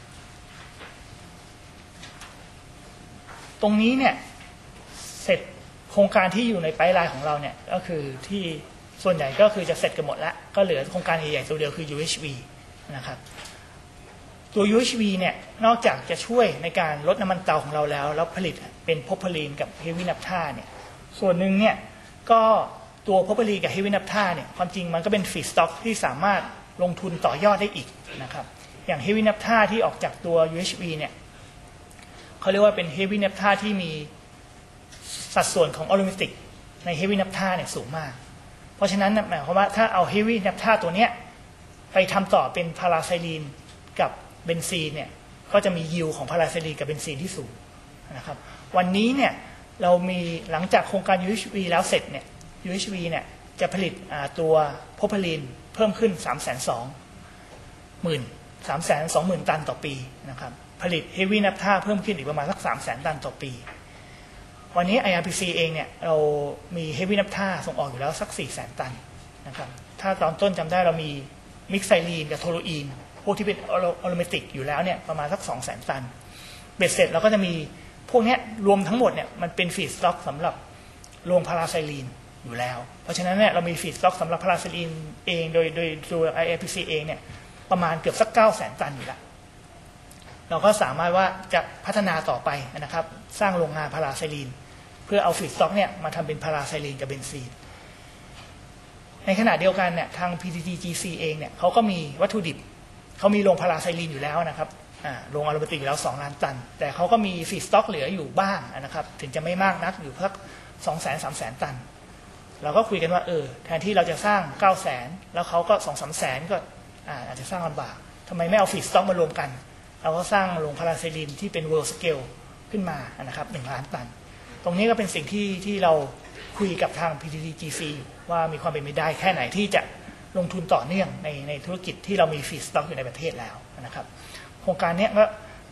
ตรงนี้เนี่ยเสร็จโครงการที่อยู่ในไพป์ไลน์ของเราเนี่ยก็คือที่ส่วนใหญ่ก็คือจะเสร็จกันหมดแล้วก็เหลือโครงการใหญ่ๆตัวเดียวคือ ยู เอช วี นะครับตัว ยู เอช วี เนี่ยนอกจากจะช่วยในการลดน้ำมันเตาของเราแล้วแล้วผลิตเป็นโพรพาลีนกับเฮฟวี่นัฟธาเนี่ยส่วนหนึ่งเนี่ยก็ตัวโพรพาลีนกับเฮฟวี่นัฟธาเนี่ยความจริงมันก็เป็นฟีดสต็อกที่สามารถลงทุนต่อยอดได้อีกนะครับอย่างเฮฟวี่นัฟธาที่ออกจากตัว ยู เอช วี เนี่ยเขาเรียกว่าเป็นเฮฟวี่นัฟธาที่มีสัดส่วนของออลูมิติกในเฮฟวี่นัฟธาเนี่ยสูงมากเพราะฉะนั้นหมายความว่าถ้าเอาเฮฟวี่นัฟธาตัวเนี้ยไปทำต่อเป็นพาราไซลีนกับเบนซีนเนี่ยก็จะมียิวของพาราไซลีนกับเบนซีนที่สูงนะครับวันนี้เนี่ยเรามีหลังจากโครงการ ยู เอช วี แล้วเสร็จเนี่ย ยู เอช วี เนี่ยจะผลิตตัวโพรพาลีนเพิ่มขึ้น สามแสนสองหมื่น สามแสนสองหมื่น ตันต่อปีนะครับผลิตเฮฟวี่นัฟธาเพิ่มขึ้นอีกประมาณสัก สามแสน ตันต่อปีวันนี้ ไอ อาร์ พี ซี เองเนี่ยเรามีเฮฟวี่นัฟธาส่งออกอยู่แล้วสัก สี่แสน ตันนะครับถ้าตอนต้นจำได้เรามีมิกไซลีนกับโทโลอีนพวกที่เป็นออโรเมติกอยู่แล้วเนี่ยประมาณสัก สองแสน ตันเบ็ดเสร็จเราก็จะมีพวกนี้รวมทั้งหมดเนี่ยมันเป็นฟีดสต็อกสำหรับโรงพาราไซลีนอยู่แล้วเพราะฉะนั้นเนี่ยเรามีฟีดสต็อกสำหรับพาราไซลีนเองโดยโดยตัว ไอ อาร์ พี ซี เองเนี่ยประมาณเกือบสัก เก้าแสน ตันอยู่แล้วเราก็สามารถว่าจะพัฒนาต่อไปนะครับสร้างโรงงานพาราไซลีนเพื่อเอาฟีดสต็อกเนี่ยมาทำเป็นพาราไซลีนกับเบนซีนในขณะเดียวกันเนี่ยทาง พี ที ที จี ซี เองเนี่ยเขาก็มีวัตถุดิบเขามีโรงพาราไซลีนอยู่แล้วนะครับโรงอะโรมาติกอยู่แล้วสองล้านตันแต่เขาก็มีฟีดสต็อกเหลืออยู่บ้างนะครับถึงจะไม่มากนักอยู่สัก สองแสน สามแสน ตันเราก็คุยกันว่าเออแทนที่เราจะสร้าง เก้าแสน แล้วเขาก็ สองสามแสนก็อาจจะสร้างลำบากทำไมไม่เอาฟีดสต็อกมารวมกันเราก็สร้างโรงพาราไซลีนที่เป็น world scale ขึ้นมานะครับหนึ่งล้านตันตรงนี้ก็เป็นสิ่งที่ที่เราคุยกับทาง พี ที ที จี ซี ว่ามีความเป็นไปได้แค่ไหนที่จะลงทุนต่อเนื่องในในธุรกิจที่เรามีฟีดสต็อกอยู่ในประเทศแล้วนะครับโครงการนี้ก็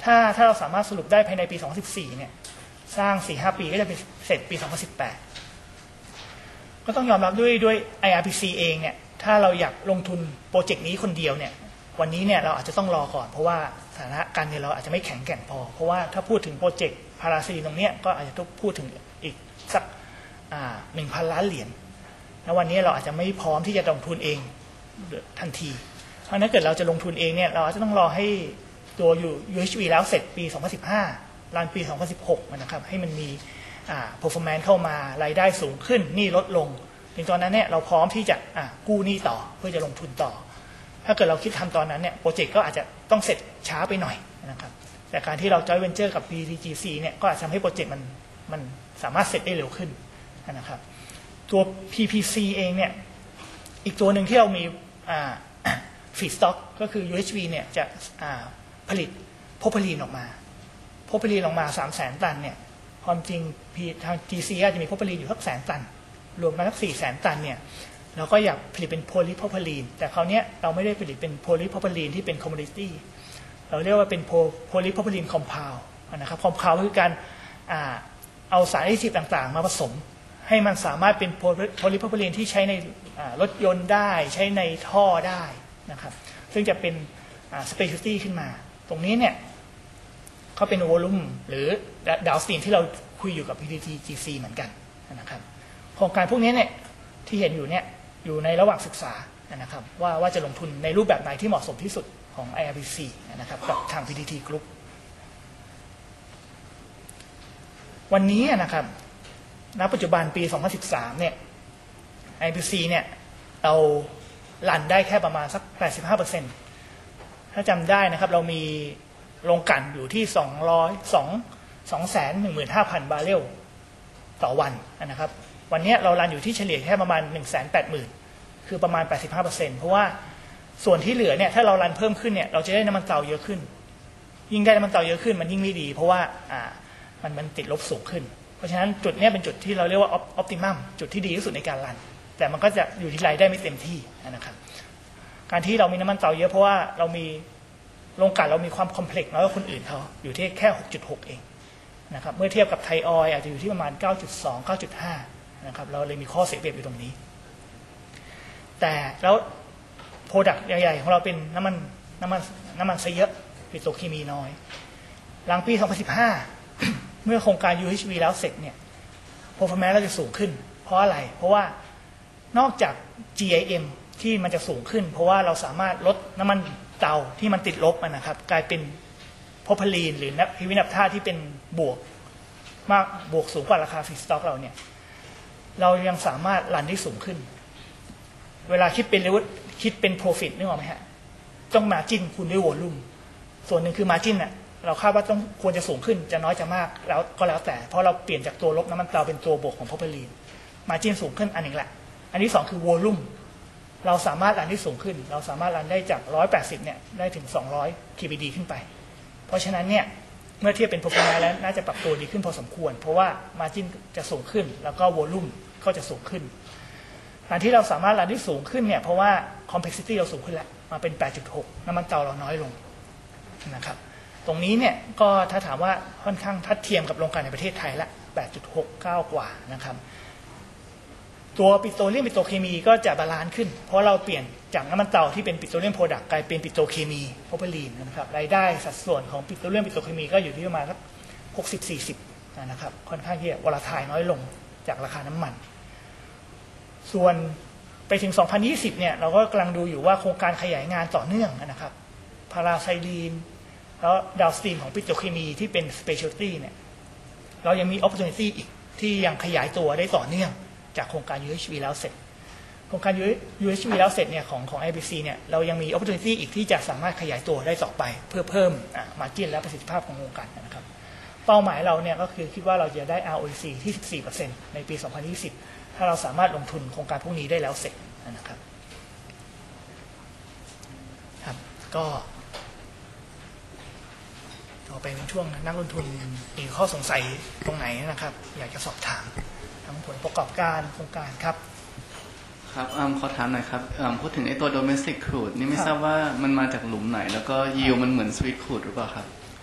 ถ้าถ้าเราสามารถสรุปได้ภายในปีสองพันสิบสี่เนี่ยสร้าง สี่ห้า ปีก็จะเป็นเสร็จปีสองพันสิบแปดก็ต้องยอมรับด้วยด้วย ไอ อาร์ พี ซี เองเนี่ยถ้าเราอยากลงทุนโปรเจกต์นี้คนเดียวเนี่ยวันนี้เนี่ยเราอาจจะต้องรอก่อนเพราะว่าสถานะการเงินเราอาจจะไม่แข็งแกร่งพอเพราะว่าถ้าพูดถึงโปรเจกต์พาราซีตรงนี้ก็อาจจะต้องพูดถึงอีกสักหนึ่งพันล้านเหรียญแล้ววันนี้เราอาจจะไม่พร้อมที่จะลงทุนเองทันทีเพราะนั้นเกิดเราจะลงทุนเองเนี่ยเราอาจจะต้องรอให้ตัว ยู เอช วี แล้วเสร็จปีสองพันสิบห้ารันปีสองพันสิบหกนะครับให้มันมีอ่า performance เข้ามารายได้สูงขึ้นหนี้ลดลงถึงตอนนั้นเนี่ยเราพร้อมที่จะอ่ากู้หนี้ต่อเพื่อจะลงทุนต่อถ้าเกิดเราคิดทำตอนนั้นเนี่ยโปรเจกต์ก็อาจจะต้องเสร็จช้าไปหน่อยนะครับแต่การที่เรา joint venture กับ บี ที จี ซี เนี่ยก็อาจจะทำให้โปรเจกต์มันมันสามารถเสร็จได้เร็วขึ้นนะครับตัว พี พี ซี เองเนี่ยอีกตัวหนึ่งที่เรามีอ่า feedstock ก็คือ ยู เอช วี เนี่ยจะอ่าผลิตโพพลีนออกมาโพพลีนออกมา สามแสน ตันเนี่ยความจริงทาง จี ซี อาจจะมีโพพลีนอยู่สักแสนตันรวมกันสัก สี่แสน ตันเนี่ยเราก็อยากผลิตเป็นโพลีโพพลีนแต่คราวนี้เราไม่ได้ผลิตเป็นโพลีโพพลีนที่เป็นคอมมูนิตี้เราเรียกว่าเป็นโพลีโพพลีนคอมเพลด์นะครับคอมเพลด์คือการอ่าเอาสารอิเล็กต่างๆมาผสมให้มันสามารถเป็นโพลีโพพลีนที่ใช้ในรถยนต์ได้ใช้ในท่อได้นะครับซึ่งจะเป็นสเปเชียลตี้ขึ้นมาตรงนี้เนี่ยเขาเป็นวอลลุ่มหรือดาวสตรีมที่เราคุยอยู่กับ พี ที จี ซี เหมือนกันนะครับโครงการพวกนี้เนี่ยที่เห็นอยู่เนี่ยอยู่ในระหว่างศึกษานะครับว่าว่าจะลงทุนในรูปแบบไหนที่เหมาะสมที่สุดของ ไอ อาร์ พี ซี นะครับกับทาง พี ที ที Group วันนี้นะครับณปัจจุบันปีสองพันสิบสามเนี่ย ไอ อาร์ พี ซี เนี่ยเรารันได้แค่ประมาณสัก แปดสิบห้าเปอร์เซ็นต์ ถ้าจำได้นะครับเรามีโรงกลั่นอยู่ที่สองร้อยสอง สองแสนหนึ่งหมื่นห้าพัน บาร์เรลต่อวันนะครับวันนี้เรารันอยู่ที่เฉลี่ยแค่ประมาณ หนึ่งแสนแปดหมื่น คือประมาณ แปดสิบห้าเปอร์เซ็นต์ เพราะว่าส่วนที่เหลือเนี่ยถ้าเรารันเพิ่มขึ้นเนี่ยเราจะได้น้ำมันเตาเยอะขึ้นยิ่งได้น้ำมันเตาเยอะขึ้นมันยิ่งไม่ดีเพราะว่าอ่ามันมันติดลบสูงขึ้นเพราะฉะนั้นจุดนี้เป็นจุดที่เราเรียกว่าออปติมัมจุดที่ดีที่สุดในการรันแต่มันก็จะอยู่ที่รายได้ไม่เต็มที่นะครับการที่เรามีน้ำมันเตาเยอะเพราะว่าเรามีโรงกลั่นเรามีความคอมเพล็กซ์น้อยกว่าคนอื่นเขาอยู่ที่แค่ หกจุดหก เองนะครับเมื่อเทียบกับไทยออยล์อาจจะอยู่ที่ประมาณ เก้าจุดสอง เก้าจุดห้า นะครับเราเลยมีข้อเสียเปรียบอยู่ตรงนี้แต่แล้วโปรดักต์ใหญ่ๆของเราเป็นน้ำมันน้ำมันน้ำมันซะเยอะปิโตรเคมีน้อยหลังปีสองพันสิบห้า เมื่อโครงการ ยู เอช วี แล้วเสร็จเนี่ย performance เราจะสูงขึ้นเพราะอะไรเพราะว่านอกจาก จี ไอ เอ็ม ที่มันจะสูงขึ้นเพราะว่าเราสามารถลดน้ำมันเตาที่มันติดลบนะครับกลายเป็นโพพลีนหรือพีวินับท่าที่เป็นบวกมากบวกสูงกว่าราคาฟีดสต็อกเราเนี่ยเรายังสามารถรันได้สูงขึ้นเวลาคิดเป็นเรเวอคิดเป็น profit นึกออกไหมฮะต้องมาจิ้นคูณด้วยวอลลุ่มส่วนหนึ่งคือมาจิ้นน่ะเราคาดว่าต้องควรจะสูงขึ้นจะน้อยจะมากแล้วก็แล้วแต่เพราะเราเปลี่ยนจากตัวลบน้ำมันเตาเป็นตัวบวกของโพพลีนมาจิ้นสูงขึ้นอันหนึ่งแหละอันที่สองคือวอลลุ่มเราสามารถรันได้สูงขึ้นเราสามารถรันได้จากหนึ่งร้อยแปดสิบเนี่ยได้ถึงสองร้อย ที พี ดี ขึ้นไปเพราะฉะนั้นเนี่ยเมื่อเทียบเป็น performance แล้วน่าจะปรับตัวดีขึ้นพอสมควรเพราะว่า margin จะสูงขึ้นแล้วก็ volume ก็จะสูงขึ้นการที่เราสามารถรันได้สูงขึ้นเนี่ยเพราะว่า complexity เราสูงขึ้นแล้วมาเป็น แปดจุดหก น้ำมันเตาเราน้อยลงนะครับตรงนี้เนี่ยก็ถ้าถามว่าค่อนข้างทัดเทียมกับโรงกลั่นในประเทศไทยละ แปดจุดหกเก้า กว่านะครับตัวปิโตรเลียมปิโตรเคมีก็จะบาลานซ์ขึ้นเพราะเราเปลี่ยนจากน้ำมันเตาที่เป็นปิโตรเลียมโปรดักต์กลายเป็นปิโตรเคมีโพพลีนนะครับรายได้สัดส่วนของปิโตรเลียมปิโตรเคมีก็อยู่ที่ประมาณสัก หกสิบ สี่สิบ นะครับค่อนข้างที่จะวอลาไทล์น้อยลงจากราคาน้ำมันส่วนไปถึงสองพันยี่สิบเนี่ยเราก็กำลังดูอยู่ว่าโครงการขยายงานต่อเนื่องนะครับพาราไซลีนแล้วดาวสตรีมของปิโตรเคมีที่เป็นสเปเชียลตี้เนี่ยเรายังมี opportunity อีกที่ยังขยายตัวได้ต่อเนื่องจากโครงการ ยู เอช วี แล้วเสร็จโครงการ ยู เอช วี แล้วเสร็จเนี่ยของของ ไอ บี ซี เนี่ยเรายังมี opportunity อีกที่จะสามารถขยายตัวได้ต่อไปเพื่อเพิ่ม margin และประสิทธิภาพของโครงการนะครับเป้าหมายเราเนี่ยก็คือคิดว่าเราจะได้ อาร์ โอ ซี ที่ สิบสี่เปอร์เซ็นต์ ในปีสองพันยี่สิบถ้าเราสามารถลงทุนโครงการพวกนี้ได้แล้วเสร็จนะครับครับก็ต่อไปเป็นช่วงนักลงทุนมีข้อสงสัยตรงไหนนะครับอยากจะสอบถามทั้งผลประกอบการโครงการครับครับขอถามหน่อยครับพูดถึงไอ้ตัว domestic crude นี่ไม่ทราบว่ามันมาจากหลุมไหนแล้วก็ yield มันเหมือน sweet crude หรือเปล่าครับ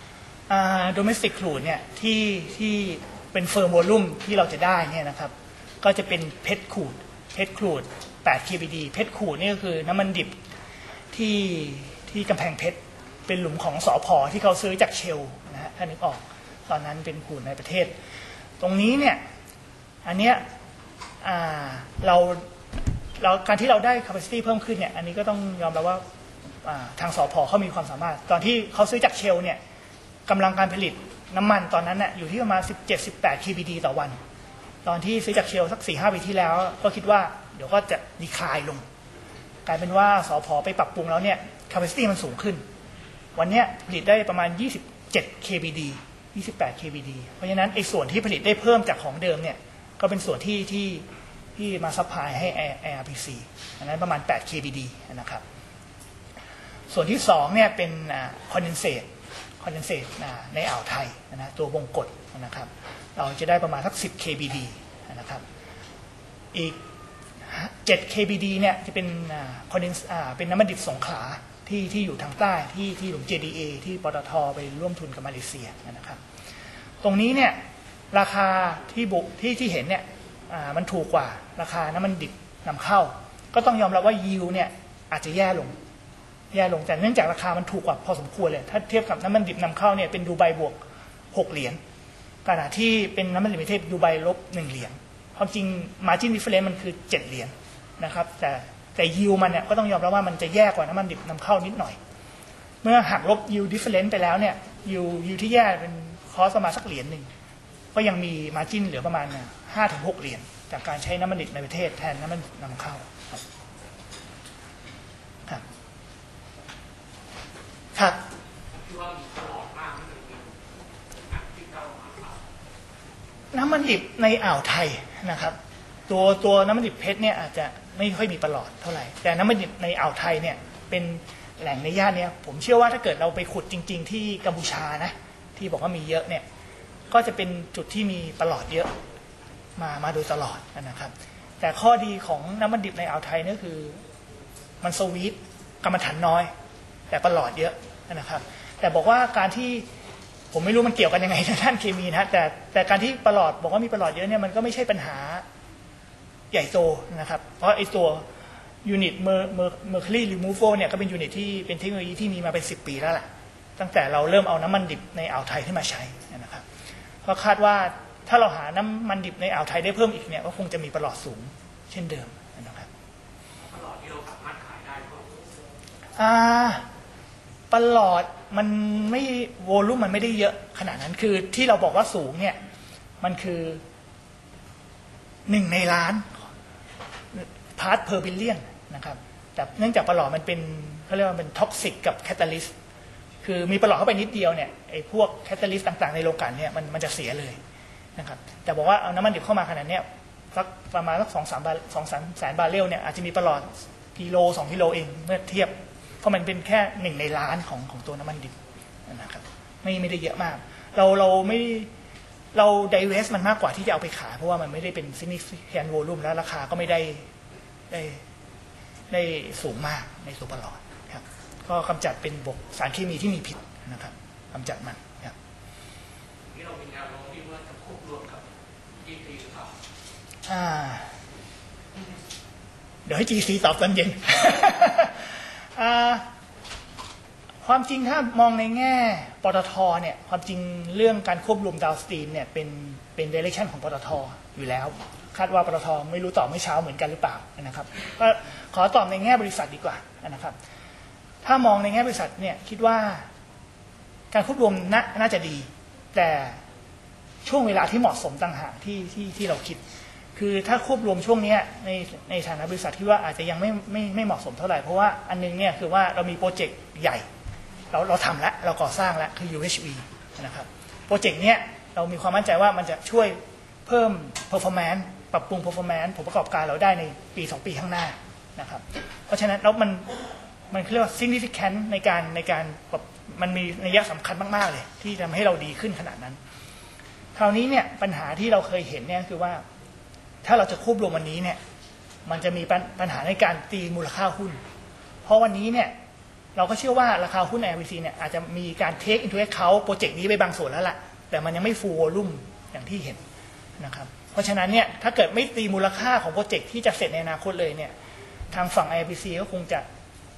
โดเมสติกครูดเนี่ยที่ที่เป็นเฟิร์มวอลลุ่มที่เราจะได้เนี่ยนะครับก็จะเป็นเพชรขูดเพชรขูดแปด เค บี ดี เพชรขูดนี่ก็คือน้ำมันดิบที่ที่กำแพงเพชรเป็นหลุมของสอพอที่เขาซื้อจากเชลนะฮะถ้านึกออกตอนนั้นเป็นขูดในประเทศตรงนี้เนี่ยอันเนี้ยเราเราการที่เราได้ capacity เพิ่มขึ้นเนี่ยอันนี้ก็ต้องยอมรับว่าทางสอพอเขามีความสามารถตอนที่เขาซื้อจากเชลเนี่ยกำลังการผลิตน้ำมันตอนนั้นน่ะอยู่ที่ประมาณ สิบเจ็ด สิบแปด เค บี ดี ต่อวันตอนที่ซื้อจากเชลสัก สี่ห้า ปีที่แล้วก็คิดว่าเดี๋ยวก็จะดีคลายลงกลายเป็นว่าสอพอไปปรับปรุงแล้วเนี่ย capacity มันสูงขึ้นวันนี้ผลิตได้ประมาณ ยี่สิบเจ็ด เค บี ดี ยี่สิบแปด เค บี ดี เพราะฉะนั้นไอ้ส่วนที่ผลิตได้เพิ่มจากของเดิมเนี่ยก็เป็นส่วนที่ที่ที่มาซัพพลายให้ ไอ อาร์ พี ซี อันนั้นประมาณ แปด เค บี ดี นะครับส่วนที่สองเนี่ยเป็นคอนเดนเซตคอนเดนเซตในอ่าวไทยนะตัววงกฏนะครับเราจะได้ประมาณสักสิบ เค บี ดี นะครับอีกเจ็ด เค บี ดี เนี่ยจะเป็นคอนเดนเป็นน้ำมันดิบสงขลาที่ที่อยู่ทางใต้ที่ที่หลุม เจ ดี เอ ที่ปตท.ไปร่วมทุนกับมาเลเซียนะครับตรงนี้เนี่ยราคาที่บุที่ที่เห็นเนี่ยมันถูกกว่าราคาน้ำมันดิบนำเข้าก็ต้องยอมรับว่ายิวเนี่ยอาจจะแย่ลงแย่ลงแต่เนื่องจากราคามันถูกกว่าพอสมควรเลยถ้าเทียบกับน้ำมันดิบนำเข้าเนี่ยเป็นดูไบบวกหกเหรียญขณะที่เป็นน้ำมันดิบประเทศดูไบลบหนึ่งเหรียญความจริง margin difference มันคือเจ็ดเหรียญนะครับแต่แต่ยิวมันเนี่ยก็ต้องยอมรับว่ามันจะแย่กว่าน้ำมันดิบนำเข้านิดหน่อยเมื่อหักลบยิว difference ไปแล้วเนี่ยยิวยิวที่แย่เป็นคอสประมาณสักเหรียญหนึ่งก็ยังมี margin เหลือประมาณห้าถึงหกเหรียญจากการใช้น้ำมันดิบในประเทศแทนน้ำมันนำเข้าครับครับน้ำมันดิบในอ่าวไทยนะครับตัวตัวน้ำมันดิบเพชรเนี่ยอาจจะไม่ค่อยมีประหลอดเท่าไหร่แต่น้ำมันดิบในอ่าวไทยเนี่ยเป็นแหล่งในย่านนี้ผมเชื่อว่าถ้าเกิดเราไปขุดจริงๆที่กัมพูชานะที่บอกว่ามีเยอะเนี่ยก็จะเป็นจุดที่มีประหลอดเยอะมามาโดยตลอดนะครับแต่ข้อดีของน้ำมันดิบในอ่าวไทยนี่คือมันสวีทกรรมฐานน้อยแต่ประหลอดเยอะนะครับแต่บอกว่าการที่ผมไม่รู้มันเกี่ยวกันยังไงทางด้านเคมีนะแต่แต่การที่ประหลอดบอกว่ามีประหลอดเยอะเนี่ยมันก็ไม่ใช่ปัญหาใหญ่โตนะครับเพราะไอ้ตัวยูนิตเมอร์เมอร์เมอร์คิวรีรีมูฟเนี่ยก็เป็นยูนิตที่เป็นเทคโนโลยีที่มีมาเป็นสิบปีแล้วแหละตั้งแต่เราเริ่มเอาน้ำมันดิบในอ่าวไทยขึ้นมาใช้นะครับก็คาดว่าถ้าเราหาน้ำมันดิบในอ่าวไทยได้เพิ่มอีกเนี่ยก็คงจะมีประหลอดสูงเช่นเดิมนะครับประหลอดที่เราสามารถขายได้อ่าประหลอดมันไม่โวลูมมันไม่ได้เยอะขนาดนั้นคือที่เราบอกว่าสูงเนี่ยมันคือหนึ่งในล้านพาร์ทเพอร์บิลเลียนนะครับแต่เนื่องจากประหลอดมันเป็นเขาเรียกว่าเป็นท็อกซิกกับแคตตาลิสต์คือมีประหลอดเข้าไปนิดเดียวเนี่ยไอ้พวกแคตตาลิสต์ต่างๆในโลกาเนี่ยมันมันจะเสียเลยนะครับแต่บอกว่าเอาน้ำมันดิบเข้ามาขนาดนี้สักประมาณสักสองสามบาสองสามแสนบาร์เรลเนี่ยอาจจะมีประหลอดกิโลสองกิโลเองเมื่อเทียบเพราะมันเป็นแค่หนึ่งในล้านของของตัวน้ำมันดิบนะครับไม่ไม่ได้เยอะมากเราเราไม่เราไดเวสมันมากกว่าที่จะเอาไปขายเพราะว่ามันไม่ได้เป็นซินิฟิแคนโวลูมแล้วราคาก็ไม่ได้ได้ได้สูงมากในตัวประหลอดครับก็กำจัดเป็นบวกสารเคมีที่มีพิษนะครับกำจัดมันครับนี่เรามีแนวโน้มที่ว่าจะควบรวมกับ จี ซี หรือเปล่าอ่าเดี๋ยวให้ จี ซี ตอบตอนเย็น ความจริงถ้ามองในแง่ปตท.เนี่ยความจริงเรื่องการควบรวมดาวสตรีมเนี่ยเป็นเป็นเดเรคชั่นของปตท.อยู่แล้วคาดว่าปตท.ไม่รู้ตอบเมื่อเช้าเหมือนกันหรือเปล่านะครับก็ขอตอบในแง่บริษัทดีกว่านะครับถ้ามองในแง่บริษัทเนี่ยคิดว่าการควบรวมน่าน่าจะดีแต่ช่วงเวลาที่เหมาะสมต่างหากที่ที่ที่เราคิดคือถ้าควบรวมช่วงนี้ในในฐานะบริษัทที่ว่าอาจจะยังไม่ไม่ไม่เหมาะสมเท่าไหร่เพราะว่าอันนึงเนี่ยคือว่าเรามีโปรเจกต์ใหญ่เราเราทำแล้วเราก่อสร้างแล้วคือ ยู เอช วี นะครับโปรเจกต์เนี้ยเรามีความมั่นใจว่ามันจะช่วยเพิ่ม performance ปรับปรุง performance ผลประกอบการเราได้ในปีสองปีข้างหน้านะครับเพราะฉะนั้นแล้วมันมันเรียกว่า significant ในการในการมันมีนัยสำคัญมากๆเลยที่ทำให้เราดีขึ้นขนาดนั้นคราวนี้เนี่ยปัญหาที่เราเคยเห็นเนี่ยคือว่าถ้าเราจะควบรวมวันนี้เนี่ยมันจะมีปัญหาในการตีมูลค่าหุ้นเพราะวันนี้เนี่ยเราก็เชื่อว่าราคาหุ้น แอล วี ซี เนี่ยอาจจะมีการ take into account โปรเจกต์นี้ไปบางส่วนแล้วล่ะแต่มันยังไม่ full volume อย่างที่เห็นนะครับเพราะฉะนั้นเนี่ยถ้าเกิดไม่ตีมูลค่าของโปรเจกต์ที่จะเสร็จในอนาคตเลยเนี่ยทางฝั่ง แอล วี ซี ก็คงจะ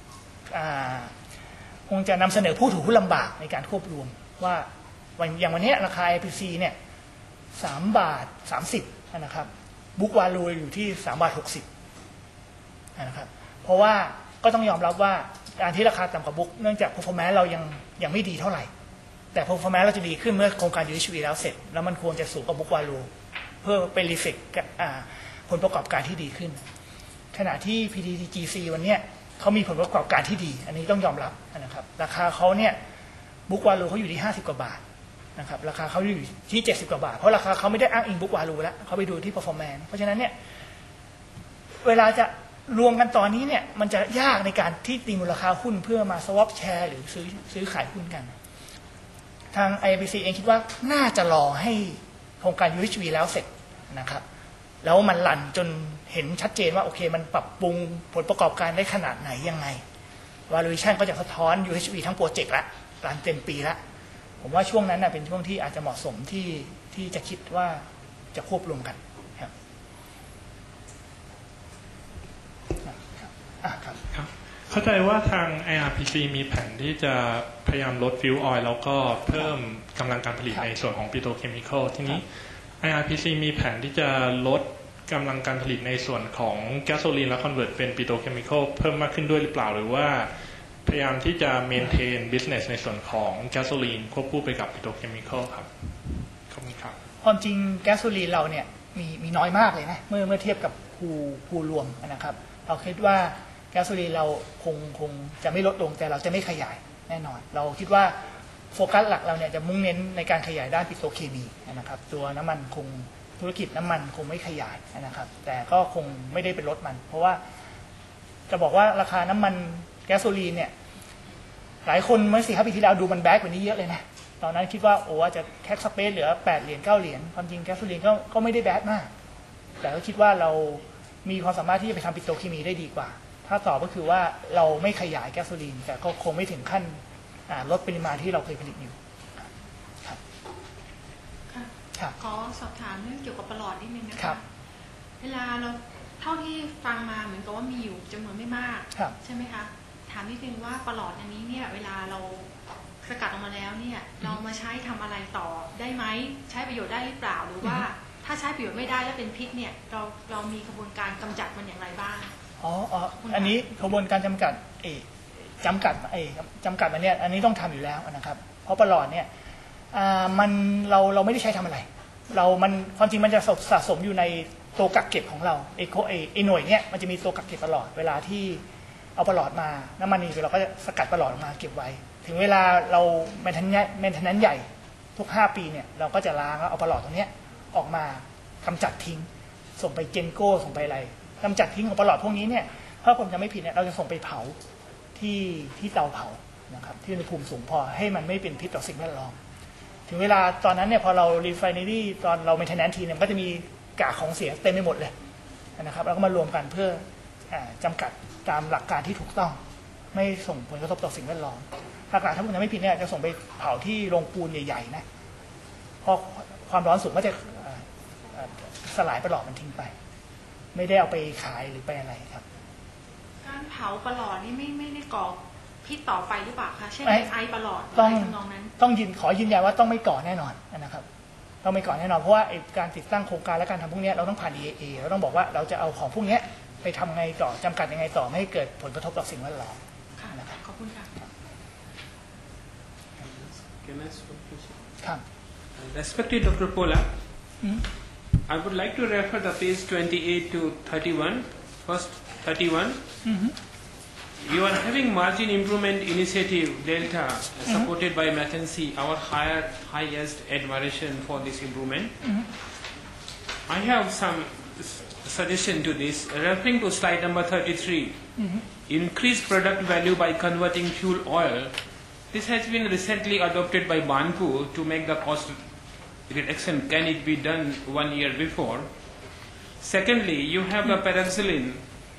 คงจะนำเสนอผู้ถือหุ้นลำบากในการควบรวมว่าอย่างวันนี้ราคา แอล วี ซี เนี่ยสามบาทสามสิบนะครับบุ๊กวาลูอยู่ที่สามบาทหกสิบนะครับเพราะว่าก็ต้องยอมรับว่าการที่ราคาต่ำกว่าบุ๊กเนื่องจาก performance เรายังยังไม่ดีเท่าไหร่แต่ performance เราจะดีขึ้นเมื่อโครงการ ยู เอช วี แล้วเสร็จแล้วมันควรจะสูงกว่าบุ๊กวาลูเพื่อเป็น reflect ผลประกอบการที่ดีขึ้นขณะที่ พี ที ที จี ซี วันนี้เขามีผลประกอบการที่ดีอันนี้ต้องยอมรับนะครับราคาเขาเนี่ยบุ๊กวาลูเขาอยู่ที่ห้าสิบกว่าบาทนะครับราคาเขาอยู่ที่เจ็ดสิบกว่าบาทเพราะราคาเขาไม่ได้อ้างอิงบุ๊กวาลูแล้วเขาไปดูที่ performance เพราะฉะนั้นเนี่ยเวลาจะรวมกันตอนนี้เนี่ยมันจะยากในการที่ตีมูลค่าหุ้นเพื่อมา swap แชร์หรือซื้อซื้อขายหุ้นกันทาง ไอ บี ซี เองคิดว่าน่าจะรอให้โครงการ ยู เอช วี แล้วเสร็จนะครับแล้วมันรันจนเห็นชัดเจนว่าโอเคมันปรับปรุงผลประกอบการได้ขนาดไหนยังไง valuation ก็จะสะท้อน ยู เอช วี ทั้งโปรเจกต์ละรันเต็มปีละผมว่าช่วงนั้นนะเป็นช่วงที่อาจจะเหมาะสมที่ที่จะคิดว่าจะควบรวมกันครับครับครับเข้าใจว่าทาง ไอ อาร์ พี ซี มีแผนที่จะพยายามลดฟิวออยล์แล้วก็เพิ่มกำลังการผลิตในส่วนของปิโตรเคมีคอลทีนี้ ไอ อาร์ พี ซี มีแผนที่จะลดกำลังการผลิตในส่วนของแก๊สโซลีนและคอนเวิร์ตเป็นปิโตรเคมีคอลเพิ่มมากขึ้นด้วยหรือเปล่าหรือว่าพยายามที่จะเมนเทนบิสเนสในส่วนของแก๊สโซลีนควบคู่ไปกับปิโตรเคมีคอลครับขอบคุณครับความจริงแก๊สโซลีนเราเนี่ยมีมีน้อยมากเลยนะเมื่อเมื่อเทียบกับภูภูรวมนะครับเราคิดว่าแก๊สโซลีนเราคงคงจะไม่ลดลงแต่เราจะไม่ขยายแน่นอนเราคิดว่าโฟกัสหลักเราเนี่ยจะมุ่งเน้นในการขยายด้านปิโตรเคมีนะครับตัวน้ำมันคงธุรกิจน้ำมันคงไม่ขยายนะครับแต่ก็คงไม่ได้เป็นลดมันเพราะว่าจะบอกว่าราคาน้ำมันแก๊สโซลีนเนี่ยหลายคนเมื่อสี่ห้าปีที่แล้วดูมันแบ็กกว่านี้เยอะเลยนะตอนนั้นคิดว่าโอ้จะแคปสเปซเหลือแปดเหรียญเก้าเหรียญความจริงแก๊สโซลีนก็ก็ไม่ได้แบ็กมากแต่ก็คิดว่าเรามีความสามารถที่จะไปทำปิโตรเคมีได้ดีกว่าถ้าตอบก็คือว่าเราไม่ขยายแก๊สโซลีนแต่ก็คงไม่ถึงขั้นลดปริมาณที่เราเคยผลิตอยู่ครับครับขอสอบถามเรื่องเกี่ยวกับประหลอดนิดนึงนะคะเวลาเราเท่าที่ฟังมาเหมือนกับว่ามีอยู่จำนวนไม่มากใช่ไหมคะถามนิดนึงว่าประหลอดอันนี้เนี่ยเวลาเราสกัดออกมาแล้วเนี่ยเรามาใช้ทำอะไรต่อได้ไหมใช้ประโยชน์ได้หรือเปล่าหรือว่าถ้าใช้ประโยชน์ไม่ได้แล้วเป็นพิษเนี่ยเราเรามีกระบวนการกำจัดมันอย่างไรบ้างอ๋ออ๋ออันนี้กระบวนการจำกัดเอจำกัดเอจำกัดมันเนี่ยอันนี้ต้องทำอยู่แล้วนะครับเพราะประหลอดเนี่ยมันเราเราไม่ได้ใช้ทำอะไรเรามันความจริงมันจะสะสมอยู่ในตัวกักเก็บของเราไอโคไอหน่วยเนี่ยมันจะมีตัวกักเก็บประหลอดเวลาที่เอาประหลอดมาน้ำมันนี่เราก็จะสกัดประหลอดออกมาเก็บไว้ถึงเวลาเราแมนเทนแนนแมนเทนแนนใหญ่ทุกห้าปีเนี่ยเราก็จะล้างแล้วเอาประหลอดตรงนี้ออกมากำจัดทิ้งส่งไปเจนโก้ส่งไปอะไรกำจัดทิ้งของประหลอดพวกนี้เนี่ยถ้าผมจำไม่ผิดเนี่ยเราจะส่งไปเผาที่ที่เตาเผานะครับที่อุณหภูมิสูงพอให้มันไม่เป็นพิษต่อสิ่งแวดล้อมถึงเวลาตอนนั้นเนี่ยพอเรารีไฟเนอรี่ตอนเราแมนเทนแนนทีเนี่ยก็จะมีกากของเสียเต็มไปหมดเลยนะครับแล้วก็มารวมกันเพื่อจำกัดตามหลักการที่ถูกต้องไม่ส่งผลกระทบต่อสิ่งแวดล้อมหลักๆถ้าผมจำไม่ผิดเนี่ยจะส่งไปเผาที่โรงปูนใหญ่ๆนะเพราะความร้อนสูงก็จะสลายประหลอดมันทิ้งไปไม่ได้เอาไปขายหรือไปอะไรครับการเผาประหลอดนี่ไม่ไม่ได้ก่อพิษต่อไปหรือเปล่าคะเช่นไอประหลอดต้องนองนั้นต้องยืนขอยืนยันว่าต้องไม่ก่อแน่นอนนะครับต้องไม่ก่อแน่นอนเพราะว่าการติดตั้งโครงการและการทำพวกนี้เราต้องผ่าน อี เอ เอ เราต้องบอกว่าเราจะเอาของพวกนี้ไปทำไงต่อจำกัดยังไงต่อไม่ให้เกิดผลกระทบต่อสิ่งแวดล้อมนะครับขอบคุณค่ะครับ Respected Doctor Pola, I would like to refer the page twenty-eight to thirty-one. First thirty-one. Mm-hmm. You are having margin improvement initiative Delta mm-hmm. supported by McKinsey. Our higher, highest admiration for this improvement. Mm-hmm. I have some suggestion to this. Referring to slide number thirty-three, mm-hmm. increase product value by converting fuel oil. This has been recently adopted by Banpu to make the cost reduction. Can it be done one year before? Secondly, you have the paraxylene